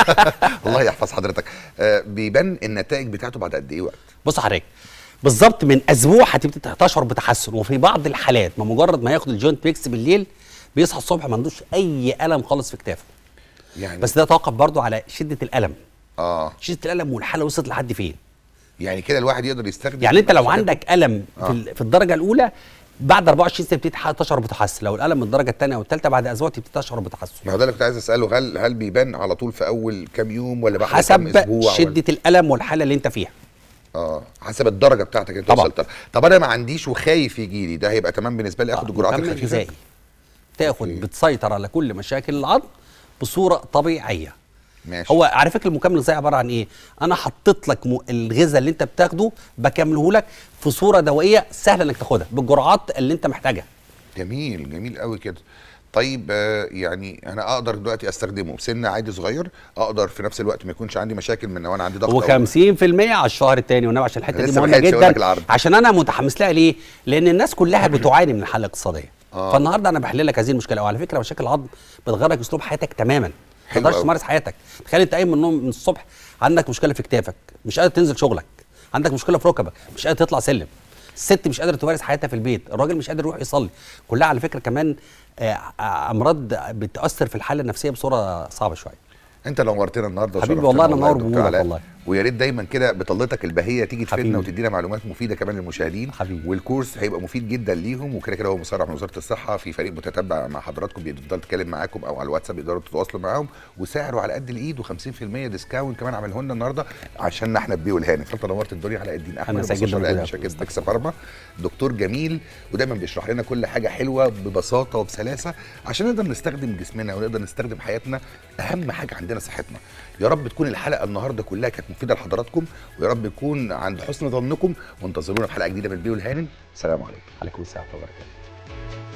الله يحفظ حضرتك. بيبان النتائج بتاعته بعد قد ايه وقت؟ بص حضرتك بالظبط من اسبوع هتبتدي تشعر بتحسن، وفي بعض الحالات مجرد ما ياخد الجوينت بيكس بالليل بيصحى الصبح ما عندوش اي الم خالص في كتافه. يعني بس ده توقف برضه على شده الالم. شده الالم والحاله وصلت لحد فين. يعني كده الواحد يقدر يستخدم. يعني انت لو عندك الم في الدرجه الاولى بعد 24 ساعه بتبتدي تشعر بتحسن، لو الالم من الدرجه الثانيه او الثالثه بعد اسبوع تبتدي تشعر بتحسن. ما هو ده اللي كنت عايز اساله، هل بيبان على طول في اول كام يوم ولا بعد كام اسبوع؟ حسب شده الالم والحاله اللي انت فيها. حسب الدرجه بتاعتك انت وصلت. طب انا ما عنديش وخايف يجي لي، ده هيبقى تمام بالنسبه لي؟ اخد الجرعات الخفيفه. تاخد بتسيطر على كل مشاكل العظم بصوره طبيعيه. ماشي. هو على فكره المكمل الغذائي عباره عن ايه؟ انا حطيت لك الغذاء اللي انت بتاخده بكمله لك في صوره دوائيه سهله انك تاخدها بالجرعات اللي انت محتاجها. جميل جميل قوي كده. طيب يعني انا اقدر دلوقتي استخدمه بسن عادي صغير، اقدر في نفس الوقت ما يكونش عندي مشاكل من وانا عندي ضغط، و50% على الشهر الثاني. والنبي عشان الحته دي مهمه جدا، عشان انا متحمس لها. ليه؟ لان الناس كلها بتعاني من الحاله الاقتصاديه. فالنهارده انا بحل لك هذه المشكله. وعلى فكره مشاكل العظم بتغيرك اسلوب حياتك تماما، ما تقدرش تمارس حياتك. تخيل انت قايم من النوم من الصبح عندك مشكله في كتافك، مش قادر تنزل شغلك، عندك مشكله في ركبك، مش قادر تطلع سلم، الست مش قادره تمارس حياتها في البيت، الراجل مش قادر يروح يصلي. كلها على فكره كمان امراض بتاثر في الحاله النفسيه بصوره صعبه شويه. انت نورتنا النهارده حبيبي والله. انا منور بوجودك والله. ويا ريت دايما كده بطلتك البهيه تيجي تفيدنا وتدينا معلومات مفيده كمان للمشاهدين حبيبي. والكورس هيبقى مفيد جدا ليهم، وكده كده هو مسرع من وزاره الصحه، في فريق متتبع مع حضراتكم بيقدر يتكلم معاكم او على الواتساب يقدروا تتواصلوا معاهم، وسعره على قد الايد و50% ديسكاونت كمان عمله لنا النهارده عشان احنا بيو الهانم. فانت نورت الدنيا علاء الدين احمد، انا سعيد جدا شركه ماكس فارما، دكتور جميل ودايما بيشرح لنا كل حاجه حلوه ببساطه وبسلاسه عشان نقدر نستخدم جسمنا ونقدر نستخدم حياتنا. اهم حاجه عندنا صحتنا. يا رب تكون الحلقه النهارده كلها كانت مفيده لحضراتكم، ويا رب يكون عند حسن ظنكم، وانتظرونا في حلقه جديده من بيو الهانم. سلام عليكم. عليكم السلام ورحمه الله وبركاته.